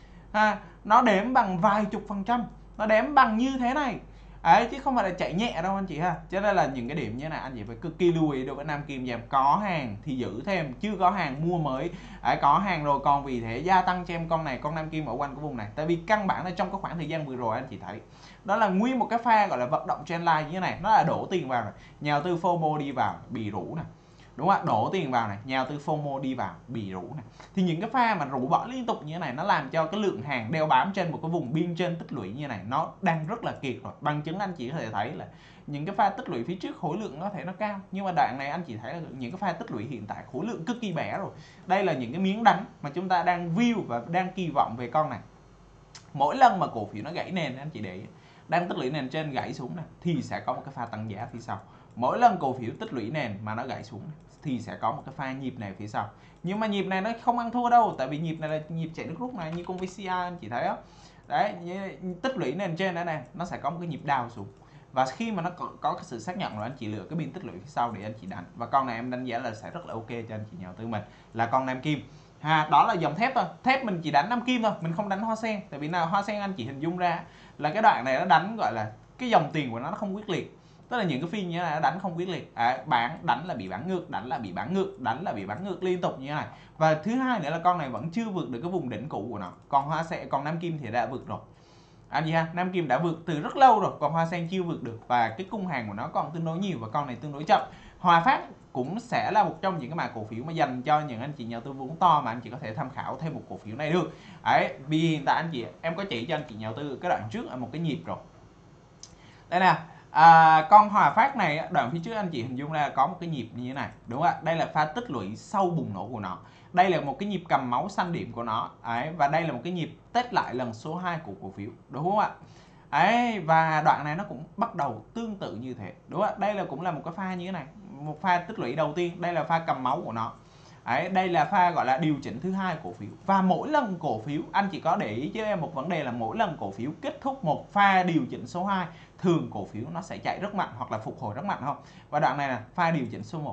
À, nó đếm bằng vài chục phần trăm, nó đếm bằng như thế này. Đấy, chứ không phải là chạy nhẹ đâu anh chị ha. Cho nên là những cái điểm như thế này anh chị phải cực kỳ lưu ý đối với nam kim dùm. Có hàng thì giữ thêm, chưa có hàng mua mới. Đấy, có hàng rồi còn vì thế gia tăng cho em con này, con nam kim ở quanh cái vùng này. Tại vì căn bản là trong cái khoảng thời gian vừa rồi anh chị thấy đó là nguyên một cái pha gọi là vận động trendline như thế này, nó là đổ tiền vào này, nhà đầu tư FOMO đi vào bị rũ này, đúng không ạ? Đổ tiền vào này, nhà đầu tư FOMO đi vào bị rũ này, thì những cái pha mà rũ bỏ liên tục như thế này nó làm cho cái lượng hàng đeo bám trên một cái vùng biên trên tích lũy như thế này nó đang rất là kiệt rồi. Bằng chứng anh chị có thể thấy là những cái pha tích lũy phía trước khối lượng có thể nó cao, nhưng mà đoạn này anh chị thấy là những cái pha tích lũy hiện tại khối lượng cực kỳ bé rồi. Đây là những cái miếng đánh mà chúng ta đang view và đang kỳ vọng về con này. Mỗi lần mà cổ phiếu nó gãy nền anh chị để ý, đang tích lũy nền trên gãy xuống này thì sẽ có một cái pha tăng giá phía sau. Mỗi lần cổ phiếu tích lũy nền mà nó gãy xuống này, thì sẽ có một cái pha nhịp này phía sau. Nhưng mà nhịp này nó không ăn thua đâu, tại vì nhịp này là nhịp chạy nước rút này, như con vê xê i anh chị thấy đó. Đấy, tích lũy nền trên đây này, nó sẽ có một cái nhịp đào xuống. Và khi mà nó có, có cái sự xác nhận rồi, anh chị lựa cái biên tích lũy phía sau để anh chị đánh. Và con này em đánh giá là sẽ rất là ok cho anh chị nhà đầu tư mình, là con nam kim. Ha, đó là dòng thép thôi. Thép mình chỉ đánh nam kim thôi, mình không đánh hoa sen. Tại vì nào hoa sen anh chị hình dung ra là cái đoạn này nó đánh gọi là cái dòng tiền của nó nó không quyết liệt. Tức là những cái phiên như thế này nó đánh không quyết liệt. À, bán đánh là bị bán ngược, đánh là bị bán ngược, đánh là bị bán ngược liên tục như thế này. Và thứ hai nữa là con này vẫn chưa vượt được cái vùng đỉnh cũ của nó. Còn hoa sen, còn nam kim thì đã vượt rồi. Anh gì ha, nam kim đã vượt từ rất lâu rồi, còn hoa sen chưa vượt được, và cái cung hàng của nó còn tương đối nhiều và con này tương đối chậm. Hòa Phát cũng sẽ là một trong những cái mã cổ phiếu mà dành cho những anh chị nhà đầu tư vốn to mà anh chị có thể tham khảo thêm một cổ phiếu này được. Đấy, vì hiện tại anh chị em có chỉ cho anh chị nhà đầu tư cái đoạn trước ở một cái nhịp rồi. Đây nè, à, con Hòa Phát này đoạn phía trước anh chị hình dung ra có một cái nhịp như thế này, đúng không ạ? Đây là pha tích lũy sau bùng nổ của nó. Đây là một cái nhịp cầm máu xanh điểm của nó. Đấy, và đây là một cái nhịp test lại lần số hai của cổ phiếu, đúng không ạ? Đấy, và đoạn này nó cũng bắt đầu tương tự như thế, đúng không ạ? Đây là cũng là một cái pha như thế này, một pha tích lũy đầu tiên, đây là pha cầm máu của nó. Đấy, đây là pha gọi là điều chỉnh thứ hai cổ phiếu. Và mỗi lần cổ phiếu, anh chỉ có để ý cho em một vấn đề là mỗi lần cổ phiếu kết thúc một pha điều chỉnh số hai, thường cổ phiếu nó sẽ chạy rất mạnh hoặc là phục hồi rất mạnh không? Và đoạn này là pha điều chỉnh số một.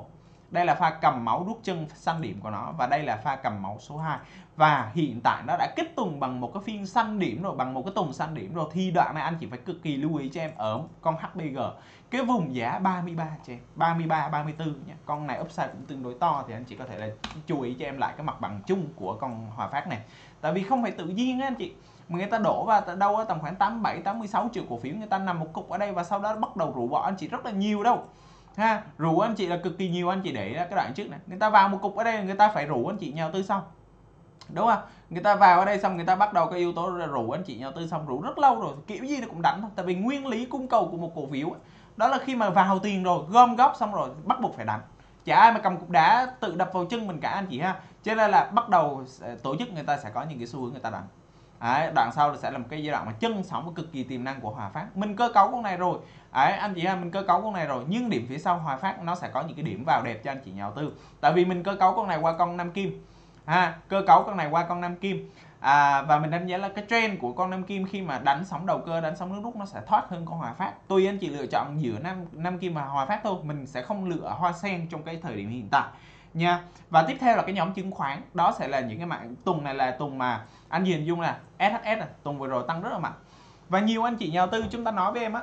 Đây là pha cầm máu rút chân xanh điểm của nó, và đây là pha cầm máu số hai. Và hiện tại nó đã kết tuần bằng một cái phiên xanh điểm rồi, bằng một cái tuần xanh điểm rồi, thì đoạn này anh chị phải cực kỳ lưu ý cho em ở con hát bê giê, cái vùng giá ba mươi ba cho em, ba mươi ba, ba mươi tư nha. Con này upside cũng tương đối to, thì anh chị có thể là chú ý cho em lại cái mặt bằng chung của con Hòa Phát này. Tại vì không phải tự nhiên á anh chị, mà người ta đổ vào đâu đó tầm khoảng tám mươi bảy, tám mươi sáu triệu cổ phiếu, người ta nằm một cục ở đây và sau đó bắt đầu rũ bỏ anh chị rất là nhiều đâu ha. Rủ anh chị là cực kỳ nhiều, anh chị để cái đoạn trước này, người ta vào một cục ở đây, người ta phải rủ anh chị nhào tư xong, đúng không? Người ta vào ở đây xong, người ta bắt đầu cái yếu tố rủ anh chị nhào tư xong, rủ rất lâu rồi, kiểu gì nó cũng đánh thôi. Tại vì nguyên lý cung cầu của một cổ phiếu ấy, đó là khi mà vào tiền rồi, gom góp xong rồi, bắt buộc phải đánh. Chả ai mà cầm cục đá tự đập vào chân mình cả anh chị ha. Cho nên là bắt đầu tổ chức người ta sẽ có những cái xu hướng người ta đánh. Đấy, đoạn sau sẽ là một cái giai đoạn mà chân sóng và cực kỳ tiềm năng của Hòa Phát. Mình cơ cấu con này rồi, đấy, anh chị ha, mình cơ cấu con này rồi, nhưng điểm phía sau Hòa Phát nó sẽ có những cái điểm vào đẹp cho anh chị nhà đầu tư. Tại vì mình cơ cấu con này qua con năm kim, ha, cơ cấu con này qua con năm kim, à, và mình đánh giá là cái trend của con năm kim khi mà đánh sóng đầu cơ, đánh sóng nước rút nó sẽ thoát hơn con Hòa Phát. Tùy anh chị lựa chọn giữa năm năm kim và Hòa Phát thôi, mình sẽ không lựa Hoa Sen trong cái thời điểm hiện tại nha. Và tiếp theo là cái nhóm chứng khoán, đó sẽ là những cái mạng tuần này là tuần mà anh hình dung là ét hát ét này, tuần vừa rồi tăng rất là mạnh. Và nhiều anh chị nhà đầu tư chúng ta nói với em á,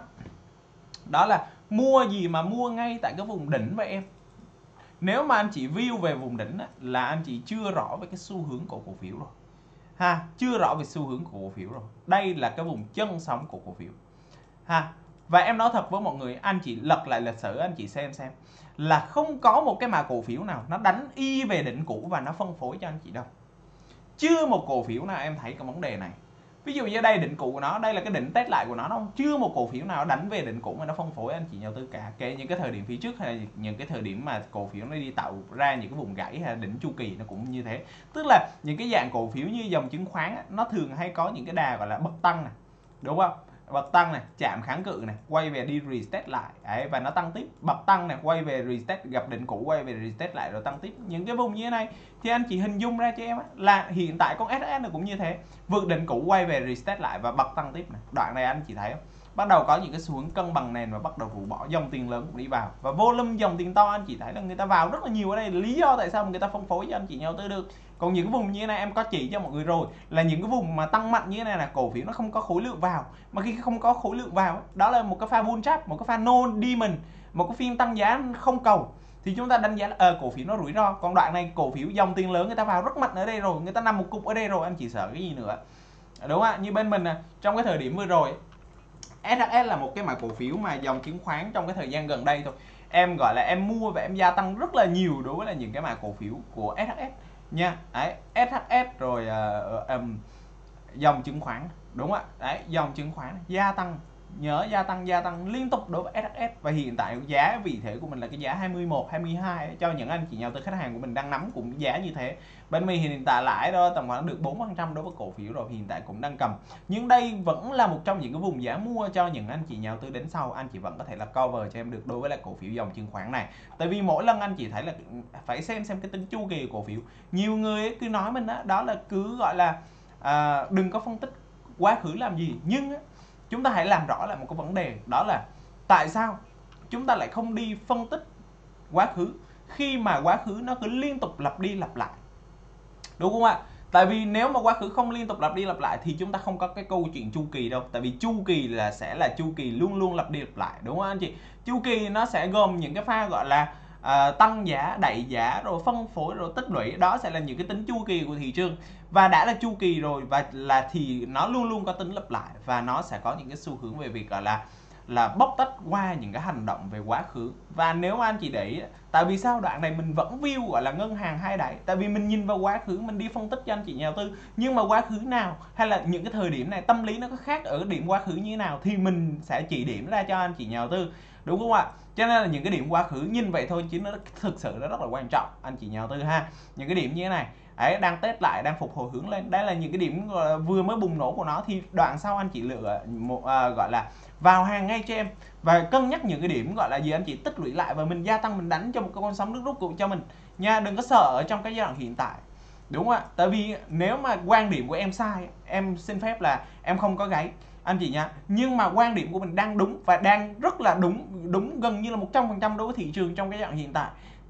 đó là mua gì mà mua ngay tại cái vùng đỉnh với em. Nếu mà anh chị view về vùng đỉnh á, là anh chị chưa rõ về cái xu hướng của cổ phiếu rồi ha, chưa rõ về xu hướng của cổ phiếu rồi. Đây là cái vùng chân sóng của cổ phiếu ha. Và em nói thật với mọi người, anh chị lật lại lịch sử anh chị xem xem là không có một cái mà cổ phiếu nào nó đánh y về đỉnh cũ và nó phân phối cho anh chị đâu. Chưa một cổ phiếu nào em thấy cái vấn đề này. Ví dụ như đây đỉnh cũ của nó, đây là cái đỉnh test lại của nó đâu. Chưa một cổ phiếu nào đánh về đỉnh cũ mà nó phân phối anh chị nhà đầu tư cả. Kể những cái thời điểm phía trước hay là những cái thời điểm mà cổ phiếu nó đi tạo ra những cái vùng gãy hay là đỉnh chu kỳ nó cũng như thế. Tức là những cái dạng cổ phiếu như dòng chứng khoán á, nó thường hay có những cái đà gọi là bật tăng này, đúng không? Bật tăng này, chạm kháng cự này, quay về đi retest lại. Đấy, và nó tăng tiếp. Bật tăng này, quay về retest, gặp đỉnh cũ quay về retest lại rồi tăng tiếp. Những cái vùng như thế này thì anh chị hình dung ra cho em á, là hiện tại con ét ét này cũng như thế, vượt đỉnh cũ quay về retest lại và bật tăng tiếp này. Đoạn này anh chị thấy không? Bắt đầu có những cái xu hướng cân bằng nền và bắt đầu rũ bỏ, dòng tiền lớn cũng đi vào. Và volume dòng tiền to anh chị thấy là người ta vào rất là nhiều ở đây. Lý do tại sao mà người ta phân phối cho anh chị nhà đầu tư được. Còn những cái vùng như thế này em có chỉ cho mọi người rồi, là những cái vùng mà tăng mạnh như thế này là cổ phiếu nó không có khối lượng vào. Mà khi không có khối lượng vào, đó là một cái pha bull trap, một cái pha no demon, một cái phiên tăng giá không cầu, thì chúng ta đánh giá là à, cổ phiếu nó rủi ro. Còn đoạn này cổ phiếu dòng tiền lớn người ta vào rất mạnh ở đây rồi, người ta nằm một cục ở đây rồi, anh chỉ sợ cái gì nữa, đúng không ạ? Như bên mình nè, trong cái thời điểm vừa rồi, ét hát ét là một cái mã cổ phiếu mà dòng chứng khoán trong cái thời gian gần đây thôi, em gọi là em mua và em gia tăng rất là nhiều đối với là những cái mã cổ phiếu của ét hát ét nha. Đấy, ét hát ét rồi uh, um, dòng chứng khoán, đúng ạ. Đấy, dòng chứng khoán gia tăng, nhớ gia tăng gia tăng liên tục đối với ét hát ét. Và hiện tại giá vị thế của mình là cái giá hai mươi mốt, hai mươi hai cho những anh chị nhà đầu tư khách hàng của mình đang nắm cũng giá như thế. Bên mình hiện tại lãi đó tầm khoảng được bốn phần trăm đối với cổ phiếu rồi, hiện tại cũng đang cầm. Nhưng đây vẫn là một trong những cái vùng giá mua cho những anh chị nhà đầu tư đến sau, anh chị vẫn có thể là cover cho em được đối với lại cổ phiếu dòng chứng khoán này. Tại vì mỗi lần anh chị thấy là phải xem xem cái tính chu kỳ của cổ phiếu. Nhiều người cứ nói mình đó, đó là cứ gọi là à, đừng có phân tích quá khứ làm gì, nhưng chúng ta hãy làm rõ lại một cái vấn đề, đó là tại sao chúng ta lại không đi phân tích quá khứ khi mà quá khứ nó cứ liên tục lặp đi lặp lại, đúng không ạ? Tại vì nếu mà quá khứ không liên tục lặp đi lặp lại thì chúng ta không có cái câu chuyện chu kỳ đâu. Tại vì chu kỳ là sẽ là chu kỳ luôn luôn lặp đi lặp lại, đúng không anh chị? Chu kỳ nó sẽ gồm những cái pha gọi là à, tăng giá, đẩy giá, rồi phân phối, rồi tích lũy. Đó sẽ là những cái tính chu kỳ của thị trường. Và đã là chu kỳ rồi và là thì nó luôn luôn có tính lặp lại, và nó sẽ có những cái xu hướng về việc gọi là là bóc tách qua những cái hành động về quá khứ. Và nếu mà anh chị để ý, tại vì sao đoạn này mình vẫn view gọi là ngân hàng hai đáy, tại vì mình nhìn vào quá khứ, mình đi phân tích cho anh chị nhà đầu tư. Nhưng mà quá khứ nào hay là những cái thời điểm này tâm lý nó có khác ở điểm quá khứ như thế nào thì mình sẽ chỉ điểm ra cho anh chị nhà đầu tư, đúng không ạ? Cho nên là những cái điểm quá khứ nhìn vậy thôi chứ nó thực sự nó rất là quan trọng anh chị nhà đầu tư ha. Những cái điểm như thế này ấy, đang test lại, đang phục hồi hướng lên, đây là những cái điểm vừa mới bùng nổ của nó, thì đoạn sau anh chị lựa một à, gọi là vào hàng ngay cho em, và cân nhắc những cái điểm gọi là gì anh chị tích lũy lại, và mình gia tăng, mình đánh cho một cái con sóng nước rút của cho mình nha. Đừng có sợ ở trong cái giai đoạn hiện tại, đúng không ạ? Tại vì nếu mà quan điểm của em sai, em xin phép là em không có gáy anh chị nha, nhưng mà quan điểm của mình đang đúng và đang rất là đúng, đúng gần như là một trăm phần trăm đối với thị trường trong cái giai đoạn hiện tại,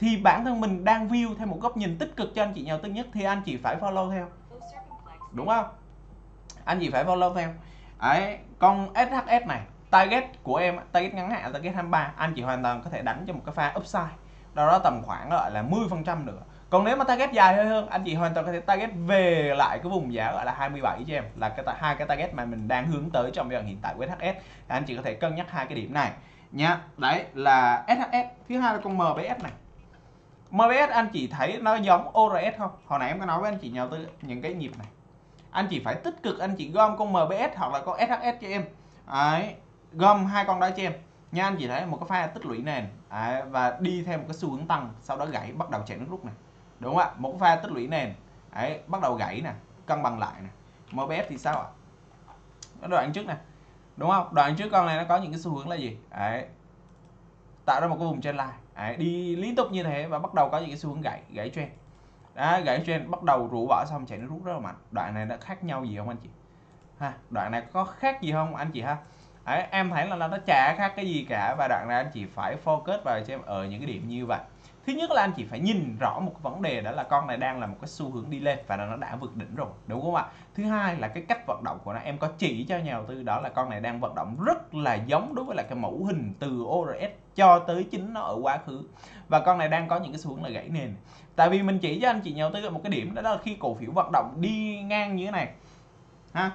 thì bản thân mình đang view theo một góc nhìn tích cực cho anh chị nhà đầu tư nhất, thì anh chị phải follow theo, đúng không? Anh chị phải follow theo. Đấy, con ét hát ét này, target của em, target ngắn hạn, target hai mươi ba, anh chị hoàn toàn có thể đánh cho một cái pha upside đâu đó tầm khoảng gọi là mười phần trăm nữa. Còn nếu mà target dài hơi hơn, anh chị hoàn toàn có thể target về lại cái vùng giá gọi là hai mươi bảy cho em, là cái hai cái target mà mình đang hướng tới trong giai đoạn hiện tại của ét hát ét. Thì anh chị có thể cân nhắc hai cái điểm này nhá. Đấy là ét hát ét. Thứ hai là con em bê ét này. em bê ét anh chị thấy nó giống o rờ ét không? Hồi nãy em có nói với anh chị nhà đầu tư những cái nhịp này, anh chị phải tích cực, anh chị gom con em bê ét hoặc là con ét hát ét cho em. Đấy, gom hai con đó cho em nha. Anh chị thấy một cái pha tích lũy nền. Đấy, và đi theo một cái xu hướng tăng, sau đó gãy bắt đầu chạy nước rút này, đúng không ạ? Một cái pha tích lũy nền. Đấy, bắt đầu gãy nè, cân bằng lại nè. em bê ét thì sao ạ? Cái đoạn trước nè, đúng không? Đoạn trước con này nó có những cái xu hướng là gì? Đấy, tạo ra một cái vùng trendline. Đấy, đi liên tục như thế và bắt đầu có những cái xu hướng gãy, gãy trend. Đó, gãy trend bắt đầu rũ bỏ xong chạy nước rút rất là mạnh. Đoạn này nó khác nhau gì không anh chị? Ha, đoạn này có khác gì không anh chị ha? Đấy, em thấy là nó chả khác cái gì cả, và đoạn này anh chị phải focus vào cho em ở những cái điểm như vậy. Thứ nhất là anh chị phải nhìn rõ một cái vấn đề, đó là con này đang là một cái xu hướng đi lên và nó đã vượt đỉnh rồi, đúng không ạ? Thứ hai là cái cách vận động của nó, em có chỉ cho nhà đầu tư đó là con này đang vận động rất là giống đối với lại cái mẫu hình từ o rờ ét cho tới chính nó ở quá khứ, và con này đang có những cái xu hướng là gãy nền. Tại vì mình chỉ cho anh chị nhà đầu tư một cái điểm, đó là khi cổ phiếu vận động đi ngang như thế này ha,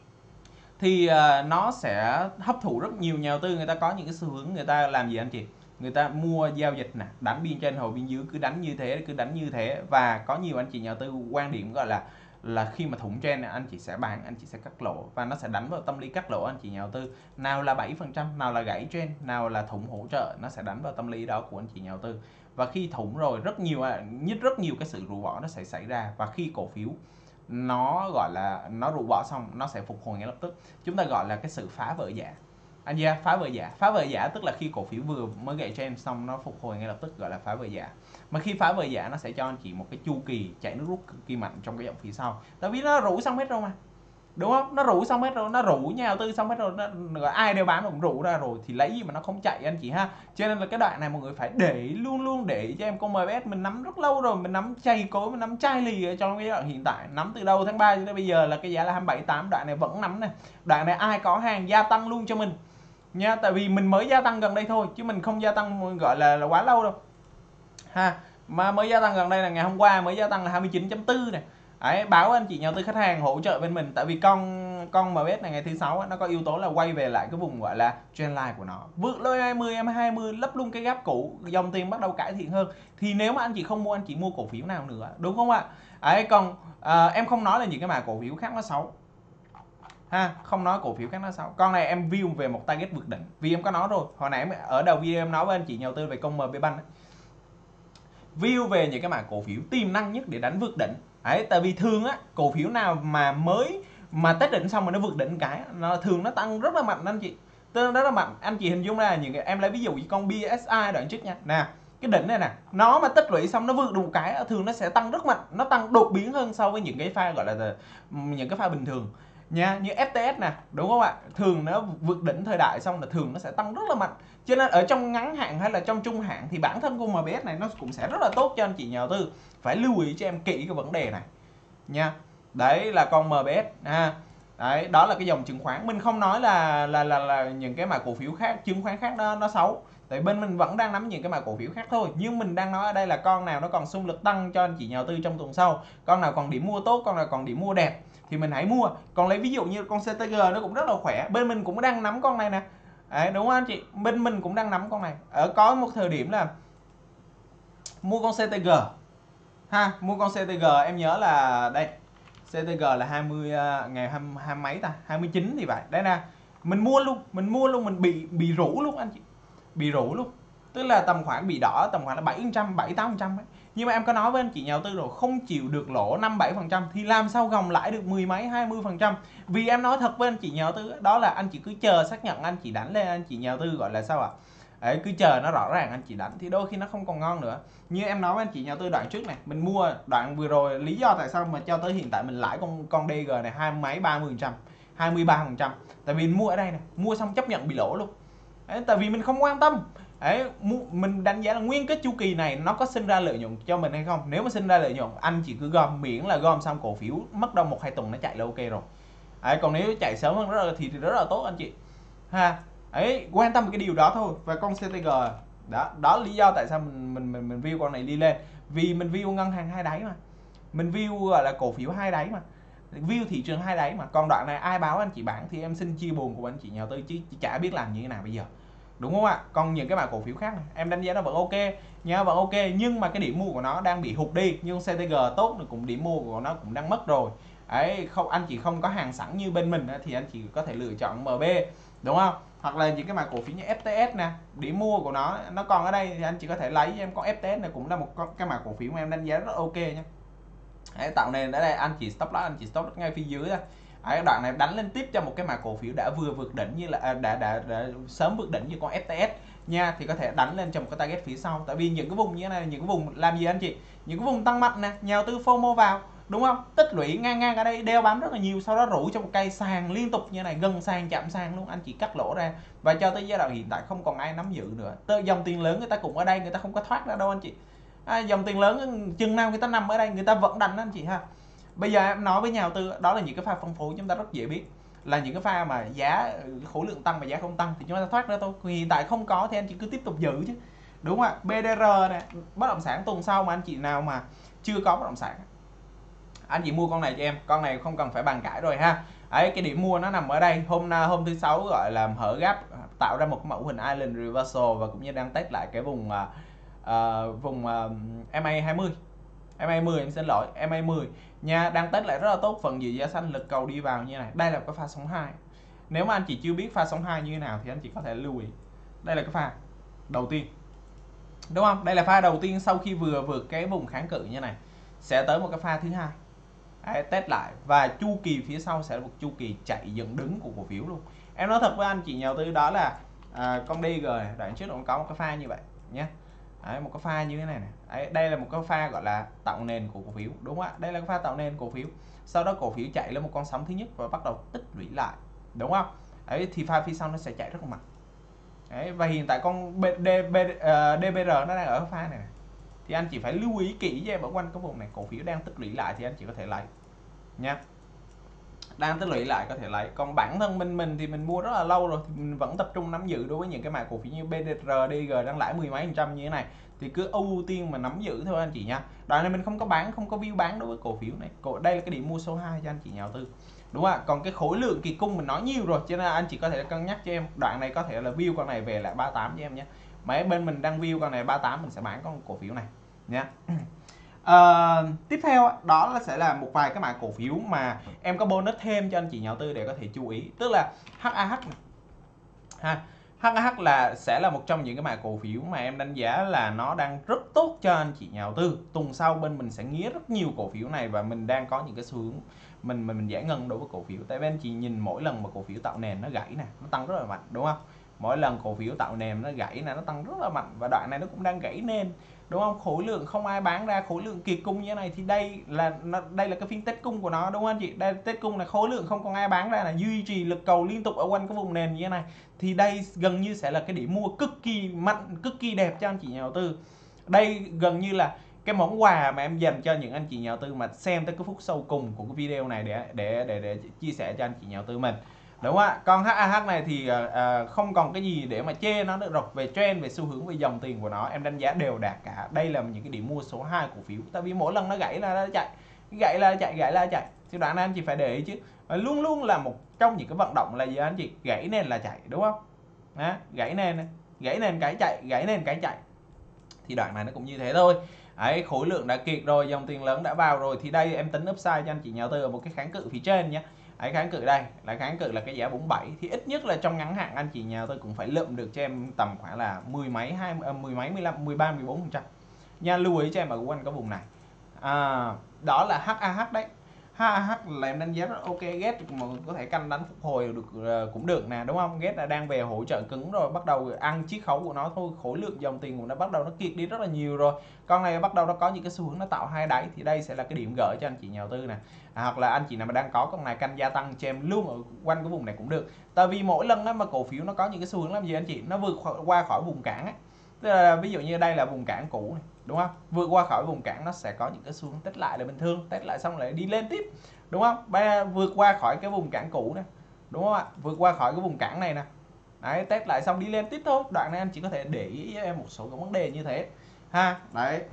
thì uh, nó sẽ hấp thụ rất nhiều nhà đầu tư. Người ta có những cái xu hướng, người ta làm gì anh chị? Người ta mua giao dịch nè, đánh biên trên hồi biên dưới, cứ đánh như thế, cứ đánh như thế. Và có nhiều anh chị nhà đầu tư quan điểm gọi là là khi mà thủng trend này, anh chị sẽ bán, anh chị sẽ cắt lỗ, và nó sẽ đánh vào tâm lý cắt lỗ anh chị nhà đầu tư. Nào là bảy phần trăm, nào là gãy trend, nào là thủng hỗ trợ, nó sẽ đánh vào tâm lý đó của anh chị nhà đầu tư. Và khi thủng rồi, rất nhiều nhất rất nhiều cái sự rũ bỏ nó sẽ xảy ra, và khi cổ phiếu nó gọi là nó rũ bỏ xong, nó sẽ phục hồi ngay lập tức. Chúng ta gọi là cái sự phá vỡ giả anh chị. Phá vỡ giả, phá vỡ giả tức là khi cổ phiếu vừa mới gãy trend xong nó phục hồi ngay lập tức, gọi là phá vỡ giả. Mà khi phá vỡ giả nó sẽ cho anh chị một cái chu kỳ chạy nước rút cực kỳ mạnh trong cái dòng phía sau, tại vì nó rủ xong hết rồi mà, đúng không? Nó rủ xong hết rồi, nó rủ nhà đầu tư xong hết rồi, nó, ai đều bán cũng rủ ra rồi thì lấy gì mà nó không chạy anh chị ha. Cho nên là cái đoạn này mọi người phải để luôn luôn để cho em con em bê ét mình nắm rất lâu rồi, mình nắm chay cối, mình nắm chai lì ở trong cái đoạn hiện tại, nắm từ đầu tháng ba cho tới bây giờ là cái giá là hai mươi bảy tám. Đoạn này vẫn nắm này, đoạn này ai có hàng gia tăng luôn cho mình nha, tại vì mình mới gia tăng gần đây thôi chứ mình không gia tăng gọi là, là quá lâu đâu ha. Mà mới gia tăng gần đây là ngày hôm qua mới gia tăng là hai mươi chín chấm bốn này. Đấy, báo anh chị nhà đầu tư khách hàng hỗ trợ bên mình, tại vì con con em bê ét này ngày thứ sáu nó có yếu tố là quay về lại cái vùng gọi là trendline của nó, vượt lên hai mươi, em hai mươi lấp luôn cái gap cũ, dòng tiền bắt đầu cải thiện hơn. Thì nếu mà anh chị không mua, anh chị mua cổ phiếu nào nữa, đúng không ạ? Đấy, còn à, em không nói là những cái mã cổ phiếu khác nó xấu ha, không nói cổ phiếu khác nó xấu. Con này em view về một target vượt đỉnh, vì em có nói rồi, hồi nãy em ở đầu video em nói với anh chị nhà đầu tư về con em bê Bank ấy. View về những cái mã cổ phiếu tiềm năng nhất để đánh vượt đỉnh. Đấy, tại vì thường á, cổ phiếu nào mà mới mà test đỉnh xong mà nó vượt đỉnh cái, nó thường nó tăng rất là mạnh anh chị, tương rất là mạnh. Anh chị hình dung ra những cái, em lấy ví dụ như con bê ét i đoạn trước nha, nè cái đỉnh này nè, nó mà tích lũy xong nó vượt đủ cái, thường nó sẽ tăng rất mạnh, nó tăng đột biến hơn so với những cái pha gọi là những cái pha bình thường nha, như ép tê ét nè, đúng không ạ? Thường nó vượt đỉnh thời đại xong là thường nó sẽ tăng rất là mạnh. Cho nên ở trong ngắn hạn hay là trong trung hạn thì bản thân con em bê ét này nó cũng sẽ rất là tốt cho anh chị nhà đầu tư. Phải lưu ý cho em kỹ cái vấn đề này nha. Đấy là con em bê ét ha. Đấy, đó là cái dòng chứng khoán. Mình không nói là là là, là những cái mã cổ phiếu khác, chứng khoán khác nó nó xấu. Tại bên mình vẫn đang nắm những cái mã cổ phiếu khác thôi. Nhưng mình đang nói ở đây là con nào nó còn xung lực tăng cho anh chị nhà đầu tư trong tuần sau, con nào còn điểm mua tốt, con nào còn điểm mua đẹp thì mình hãy mua. Còn lấy ví dụ như con xê tê giê nó cũng rất là khỏe, bên mình cũng đang nắm con này nè. Đấy, đúng không anh chị? Bên mình cũng đang nắm con này. Ở có một thời điểm là mua con xê tê giê ha, mua con xê tê giê em nhớ là đây, xê tê giê là hai mươi ngày hai, hai mấy ta, hai mươi chín thì vậy. Đây nè, mình mua luôn, mình mua luôn, mình bị bị rủ luôn anh chị. Bị rủ luôn. Tức là tầm khoảng bị đỏ tầm khoảng là bảy phần trăm, bảy tám phần trăm ấy. Nhưng mà em có nói với anh chị nhà đầu tư rồi, không chịu được lỗ năm bảy phần trăm thì làm sao gồng lãi được mười mấy hai mươi phần trăm. Vì em nói thật với anh chị nhà đầu tư đó là anh chị cứ chờ xác nhận anh chị đánh lên, anh chị nhà đầu tư gọi là sao ạ? Đấy, cứ chờ nó rõ ràng anh chị đánh thì đôi khi nó không còn ngon nữa. Như em nói với anh chị nhà đầu tư đoạn trước này, mình mua đoạn vừa rồi, lý do tại sao mà cho tới hiện tại mình lãi con con đê giê này hai mấy ba mươi phần trăm, hai mươi ba phần trăm, tại vì mình mua ở đây này, mua xong chấp nhận bị lỗ luôn. Đấy, tại vì mình không quan tâm, Đấy, mình đánh giá là nguyên cái chu kỳ này nó có sinh ra lợi nhuận cho mình hay không. Nếu mà sinh ra lợi nhuận, anh chỉ cứ gom, miễn là gom xong cổ phiếu mất đâu một hai tuần nó chạy là ok rồi. Đấy, còn nếu chạy sớm hơn rất là, thì rất là tốt anh chị ha. Ấy, quan tâm cái điều đó thôi. Và con xê tê giê đó, đó là lý do tại sao mình mình mình, mình view con này đi lên, vì mình view ngân hàng hai đáy mà, mình view gọi là cổ phiếu hai đáy mà, view thị trường hai đáy mà. Còn đoạn này ai báo anh chị bán thì em xin chia buồn của anh chị nhà đầu tư, chứ chả biết làm như thế nào bây giờ, đúng không ạ? Còn những cái mã cổ phiếu khác này, em đánh giá nó vẫn ok nha, vẫn ok, nhưng mà cái điểm mua của nó đang bị hụt đi. Nhưng xê tê giê tốt thì cũng điểm mua của nó cũng đang mất rồi. Ấy, không, anh chị không có hàng sẵn như bên mình thì anh chị có thể lựa chọn em bê, đúng không? Hoặc là những cái mã cổ phiếu như ép tê ét nè, điểm mua của nó nó còn ở đây thì anh chị có thể lấy em. Con ép tê ét này cũng là một cái mã cổ phiếu mà em đánh giá rất ok nha. Đấy, tạo nền ở đây anh chị stop loss, anh chị stop loss ngay phía dưới. Đấy, đoạn này đánh lên tiếp cho một cái mã cổ phiếu đã vừa vượt đỉnh như là đã, đã, đã, đã sớm vượt đỉnh như con ép tê ét nha, thì có thể đánh lên cho một cái target phía sau. Tại vì những cái vùng như thế này, những cái vùng làm gì anh chị, những cái vùng tăng mạnh nè, nhà đầu tư FOMO vào, đúng không? Tích lũy ngang ngang ở đây, đeo bám rất là nhiều, sau đó rủ cho một cây sàn liên tục như này, gần sàn chạm sàn luôn, anh chị cắt lỗ ra. Và cho tới giai đoạn hiện tại không còn ai nắm giữ nữa. Tới dòng tiền lớn người ta cũng ở đây, người ta không có thoát ra đâu anh chị. À, dòng tiền lớn chừng nào người ta nằm ở đây người ta vẫn đánh anh chị ha. Bây giờ em nói với nhà đầu tư, đó là những cái pha phân phối chúng ta rất dễ biết, là những cái pha mà giá khối lượng tăng mà giá không tăng thì chúng ta thoát ra thôi. Hiện tại không có thì anh chị cứ tiếp tục giữ chứ, đúng không ạ? bê đê rờ này, bất động sản tuần sau mà anh chị nào mà chưa có bất động sản, anh chị mua con này cho em, con này không cần phải bàn cãi rồi ha. Ấy, cái điểm mua nó nằm ở đây. Hôm nay hôm thứ sáu gọi là hở gap, tạo ra một mẫu hình Island Reversal và cũng như đang test lại cái vùng uh, vùng uh, em a hai mươi, em a hai mươi em xin lỗi, em a hai mươi nha, đang test lại rất là tốt. Phần gì giá xanh lực cầu đi vào như này. Đây là cái pha sóng hai. Nếu mà anh chị chưa biết pha sóng hai như thế nào thì anh chị có thể lưu ý. Đây là cái pha đầu tiên, đúng không? Đây là pha đầu tiên sau khi vừa vượt cái vùng kháng cự như này, sẽ tới một cái pha thứ hai. Đấy, test lại và chu kỳ phía sau sẽ là một chu kỳ chạy dựng đứng của cổ phiếu luôn. Em nói thật với anh chị nhà đầu tư, đó là à, con đê giê này, đoạn trước cũng có một cái pha như vậy nhé. Đấy, một cái pha như thế này này. Đấy, đây là một cái pha gọi là tạo nền của cổ phiếu, đúng không ạ? Đây là cái pha tạo nền cổ phiếu. Sau đó cổ phiếu chạy lên một con sóng thứ nhất và bắt đầu tích lũy lại, đúng không? Đấy, thì pha phía sau nó sẽ chạy rất là mạnh. Đấy, và hiện tại con đê bê rờ nó đang ở pha này, này thì anh chỉ phải lưu ý kỹ cho em ở quanh cái vùng này. Cổ phiếu đang tích lũy lại thì anh chỉ có thể lấy nha, đang tích lũy lại có thể lấy. Còn bản thân mình mình thì mình mua rất là lâu rồi thì mình vẫn tập trung nắm giữ. Đối với những cái mã cổ phiếu như bê đê rờ, đê giê đang lãi mười mấy phần trăm như thế này thì cứ ưu tiên mà nắm giữ thôi anh chị nha. Đoạn này mình không có bán, không có view bán đối với cổ phiếu này. Đây là cái điểm mua số hai cho anh chị nhà đầu tư, đúng không ạ? Còn cái khối lượng kỳ cung mình nói nhiều rồi, cho nên anh chị có thể cân nhắc cho em. Đoạn này có thể là view con này về lại ba mươi tám cho em nhé. Mấy bên mình đang view con này ba mươi tám, mình sẽ bán con cổ phiếu này nhé. Uh, tiếp theo đó là sẽ là một vài cái mã cổ phiếu mà em có bonus thêm cho anh chị nhà đầu tư để có thể chú ý. Tức là hát a hát này. Ha, hát a hát là sẽ là một trong những cái mã cổ phiếu mà em đánh giá là nó đang rất tốt cho anh chị nhà đầu tư. Tuần sau bên mình sẽ nghía rất nhiều cổ phiếu này và mình đang có những cái xu hướng mình mình, mình giải ngân đối với cổ phiếu. Tại vì anh chị nhìn mỗi lần mà cổ phiếu tạo nền nó gãy nè, nó tăng rất là mạnh, đúng không? Mỗi lần cổ phiếu tạo nền nó gãy nè, nó tăng rất là mạnh, và đoạn này nó cũng đang gãy nền, đúng không? Khối lượng không ai bán ra, khối lượng kiệt cung như thế này thì đây là nó, đây là cái phiên test cung của nó, đúng không anh chị? Đây test cung là khối lượng không còn ai bán ra, là duy trì lực cầu liên tục ở quanh cái vùng nền như thế này thì đây gần như sẽ là cái điểm mua cực kỳ mạnh, cực kỳ đẹp cho anh chị nhà đầu tư. Đây gần như là cái món quà mà em dành cho những anh chị nhà đầu tư mà xem tới cái phút sau cùng của cái video này để để để, để chia sẻ cho anh chị nhà đầu tư mình, đúng không ạ? Con hát a hát này thì à, không còn cái gì để mà chê nó được rồi. Về trend, về xu hướng, về dòng tiền của nó em đánh giá đều đạt cả. Đây là những cái điểm mua số hai cổ phiếu. Tại vì mỗi lần nó gãy là nó chạy, gãy là chạy, gãy là chạy. Thì đoạn này anh chị phải để ý chứ. Và luôn luôn là một trong những cái vận động là gì anh chị? Gãy nền là chạy, đúng không? Đó, gãy nền này, gãy nền cái chạy, gãy nền cái chạy. Thì đoạn này nó cũng như thế thôi. Đấy, khối lượng đã kiệt rồi, dòng tiền lớn đã vào rồi thì đây em tính upside cho anh chị nhà đầu tư ở một cái kháng cự phía trên nhé. Đấy, kháng cự đây là kháng cự là cái giá bốn mươi bảy, thì ít nhất là trong ngắn hạn anh chị nhà đầu tư cũng phải lượm được cho em tầm khoảng là mười mấy, hai mười mấy, mười lăm, mười ba, mười bốn phần trăm nha. Lưu ý cho em ở quanh cái vùng này. À, đó là hát a hát đấy. ha hát là em đánh giá rất ok. Ghét mọi người có thể canh đánh phục hồi được uh, cũng được nè, đúng không? Ghét là đang về hỗ trợ cứng rồi, bắt đầu ăn chiết khấu của nó thôi, khối lượng dòng tiền của nó bắt đầu nó kiệt đi rất là nhiều rồi. Con này bắt đầu nó có những cái xu hướng nó tạo hai đáy, thì đây sẽ là cái điểm gỡ cho anh chị nhà đầu tư nè. À, hoặc là anh chị nào mà đang có con này canh gia tăng cho em luôn ở quanh cái vùng này cũng được. Tại vì mỗi lần đó mà cổ phiếu nó có những cái xu hướng làm gì anh chị, nó vượt qua khỏi vùng cản ấy. Tức là ví dụ như đây là vùng cản cũ này, đúng không? Vượt qua khỏi vùng cản nó sẽ có những cái xu hướng test lại là bình thường, test lại xong lại đi lên tiếp, đúng không? Bây vượt qua khỏi cái vùng cản cũ này, đúng không ạ? Vượt qua khỏi cái vùng cản này nè, đấy, test lại xong đi lên tiếp thôi. Đoạn này anh chỉ có thể để ý với em một số cái vấn đề như thế ha. Đấy,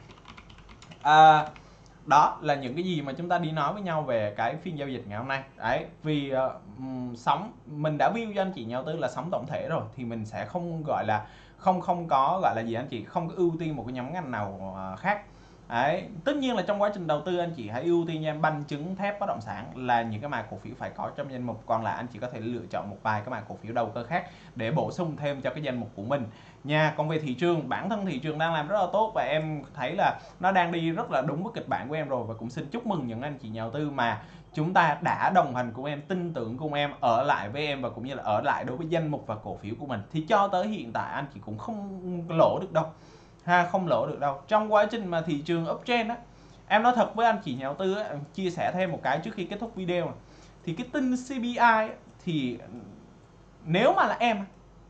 à, đó là những cái gì mà chúng ta đi nói với nhau về cái phiên giao dịch ngày hôm nay. Đấy, vì uh, sóng mình đã view cho anh chị nhà đầu tư là sóng tổng thể rồi, thì mình sẽ không gọi là không không có gọi là gì anh chị, không có ưu tiên một cái nhóm ngành nào uh, khác. Đấy, tất nhiên là trong quá trình đầu tư anh chị hãy ưu tiên cho em banh chứng thép bất động sản là những cái mã cổ phiếu phải có trong danh mục, còn lại anh chị có thể lựa chọn một vài cái mã cổ phiếu đầu cơ khác để bổ sung thêm cho cái danh mục của mình nha. Còn về thị trường, bản thân thị trường đang làm rất là tốt và em thấy là nó đang đi rất là đúng với kịch bản của em rồi, và cũng xin chúc mừng những anh chị nhà đầu tư mà chúng ta đã đồng hành cùng em, tin tưởng cùng em, ở lại với em và cũng như là ở lại đối với danh mục và cổ phiếu của mình, thì cho tới hiện tại anh chị cũng không lỗ được đâu ha, không lỗ được đâu. Trong quá trình mà thị trường uptrend á, em nói thật với anh chị nhà đầu tư á, chia sẻ thêm một cái trước khi kết thúc video này, thì cái tin xê pê i á, thì nếu mà là em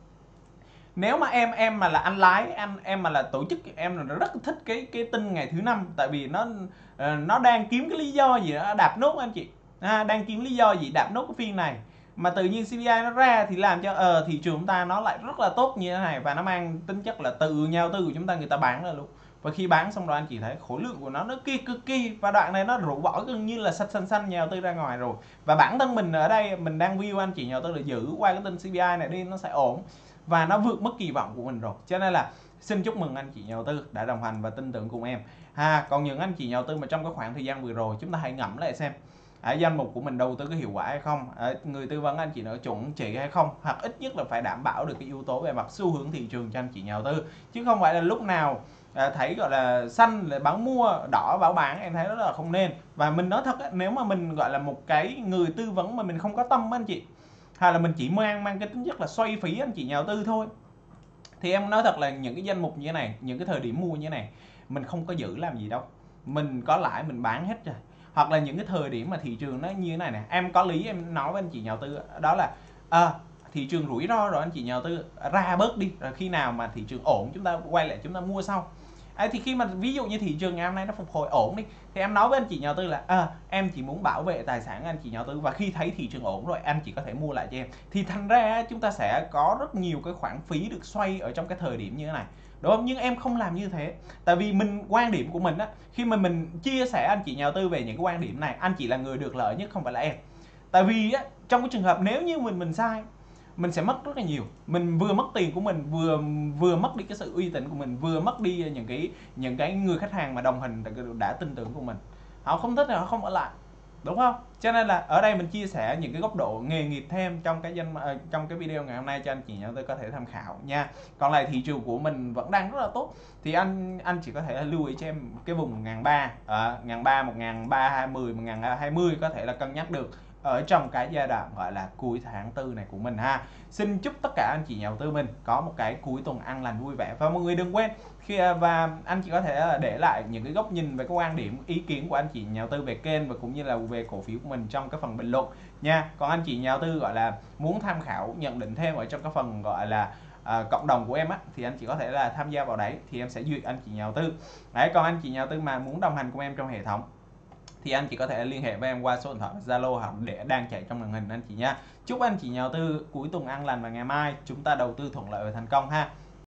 nếu mà em em mà là anh lái, em em mà là tổ chức, em là rất thích cái cái tin ngày thứ năm, tại vì nó nó đang kiếm cái lý do gì đó đạp nốt anh chị, à, đang kiếm lý do gì đạp nốt cái phiên này, mà tự nhiên xê pê i nó ra thì làm cho ờ, thị trường chúng ta nó lại rất là tốt như thế này, và nó mang tính chất là từ nhà đầu tư của chúng ta người ta bán ra luôn. Và khi bán xong rồi anh chị thấy khối lượng của nó nó kỳ cực kỳ, và đoạn này nó rũ bỏ gần như là sạch xanh xanh nhà đầu tư ra ngoài rồi. Và bản thân mình ở đây mình đang view anh chị nhà đầu tư là giữ qua cái tin xê pê i này đi, nó sẽ ổn và nó vượt mức kỳ vọng của mình rồi. Cho nên là xin chúc mừng anh chị nhà đầu tư đã đồng hành và tin tưởng cùng em ha. Còn những anh chị nhà đầu tư mà trong cái khoảng thời gian vừa rồi, chúng ta hãy ngẫm lại xem ở danh mục của mình đầu tư có hiệu quả hay không, à, người tư vấn anh chị nó chuẩn chỉ hay không, hoặc ít nhất là phải đảm bảo được cái yếu tố về mặt xu hướng thị trường cho anh chị nhà đầu tư, chứ không phải là lúc nào à, thấy gọi là xanh là báo mua, đỏ báo bán, em thấy đó là không nên. Và mình nói thật, nếu mà mình gọi là một cái người tư vấn mà mình không có tâm anh chị, hay là mình chỉ mang mang cái tính chất là xoay phí anh chị nhà đầu tư thôi, thì em nói thật là những cái danh mục như thế này, những cái thời điểm mua như thế này mình không có giữ làm gì đâu, mình có lãi mình bán hết rồi. Hoặc là những cái thời điểm mà thị trường nó như thế này nè, em có lý em nói với anh chị nhà đầu tư đó là à, thị trường rủi ro rồi anh chị nhà đầu tư ra bớt đi, rồi khi nào mà thị trường ổn chúng ta quay lại chúng ta mua sau. À, thì khi mà ví dụ như thị trường ngày hôm nay nó phục hồi ổn đi, thì em nói với anh chị nhà đầu tư là à, em chỉ muốn bảo vệ tài sản anh chị nhà đầu tư, và khi thấy thị trường ổn rồi anh chị có thể mua lại cho em. Thì thành ra chúng ta sẽ có rất nhiều cái khoản phí được xoay ở trong cái thời điểm như thế này, đúng không? Nhưng em không làm như thế, tại vì mình quan điểm của mình á, khi mà mình chia sẻ anh chị nhà đầu tư về những cái quan điểm này, anh chị là người được lợi nhất, không phải là em. Tại vì á, trong cái trường hợp nếu như mình mình sai, mình sẽ mất rất là nhiều, mình vừa mất tiền của mình, vừa vừa mất đi cái sự uy tín của mình, vừa mất đi những cái những cái người khách hàng mà đồng hành đã, đã tin tưởng của mình, họ không thích thì họ không ở lại, đúng không? Cho nên là ở đây mình chia sẻ những cái góc độ nghề nghiệp thêm trong cái danh trong cái video ngày hôm nay cho anh chị nhà đầu tư có thể tham khảo nha. Còn lại thị trường của mình vẫn đang rất là tốt, thì anh anh chỉ có thể lưu ý cho em cái vùng một nghìn ba trăm, à, một nghìn ba trăm, một nghìn ba trăm hai mươi, một nghìn ba trăm hai mươi có thể là cân nhắc được ở trong cái giai đoạn gọi là cuối tháng tư này của mình ha. Xin chúc tất cả anh chị nhà đầu tư mình có một cái cuối tuần an lành vui vẻ, và mọi người đừng quên khi và anh chị có thể để lại những cái góc nhìn về cái quan điểm ý kiến của anh chị nhà đầu tư về kênh và cũng như là về cổ phiếu của mình trong cái phần bình luận nha. Còn anh chị nhà đầu tư gọi là muốn tham khảo nhận định thêm ở trong cái phần gọi là À, cộng đồng của em á, thì anh chị có thể là tham gia vào đấy, thì em sẽ duyệt anh chị nhà đầu tư đấy. Còn anh chị nhà đầu tư mà muốn đồng hành cùng em trong hệ thống thì anh chị có thể liên hệ với em qua số điện thoại Zalo hoặc để đang chạy trong màn hình anh chị nha. Chúc anh chị nhà đầu tư cuối tuần an lành và ngày mai chúng ta đầu tư thuận lợi và thành công ha.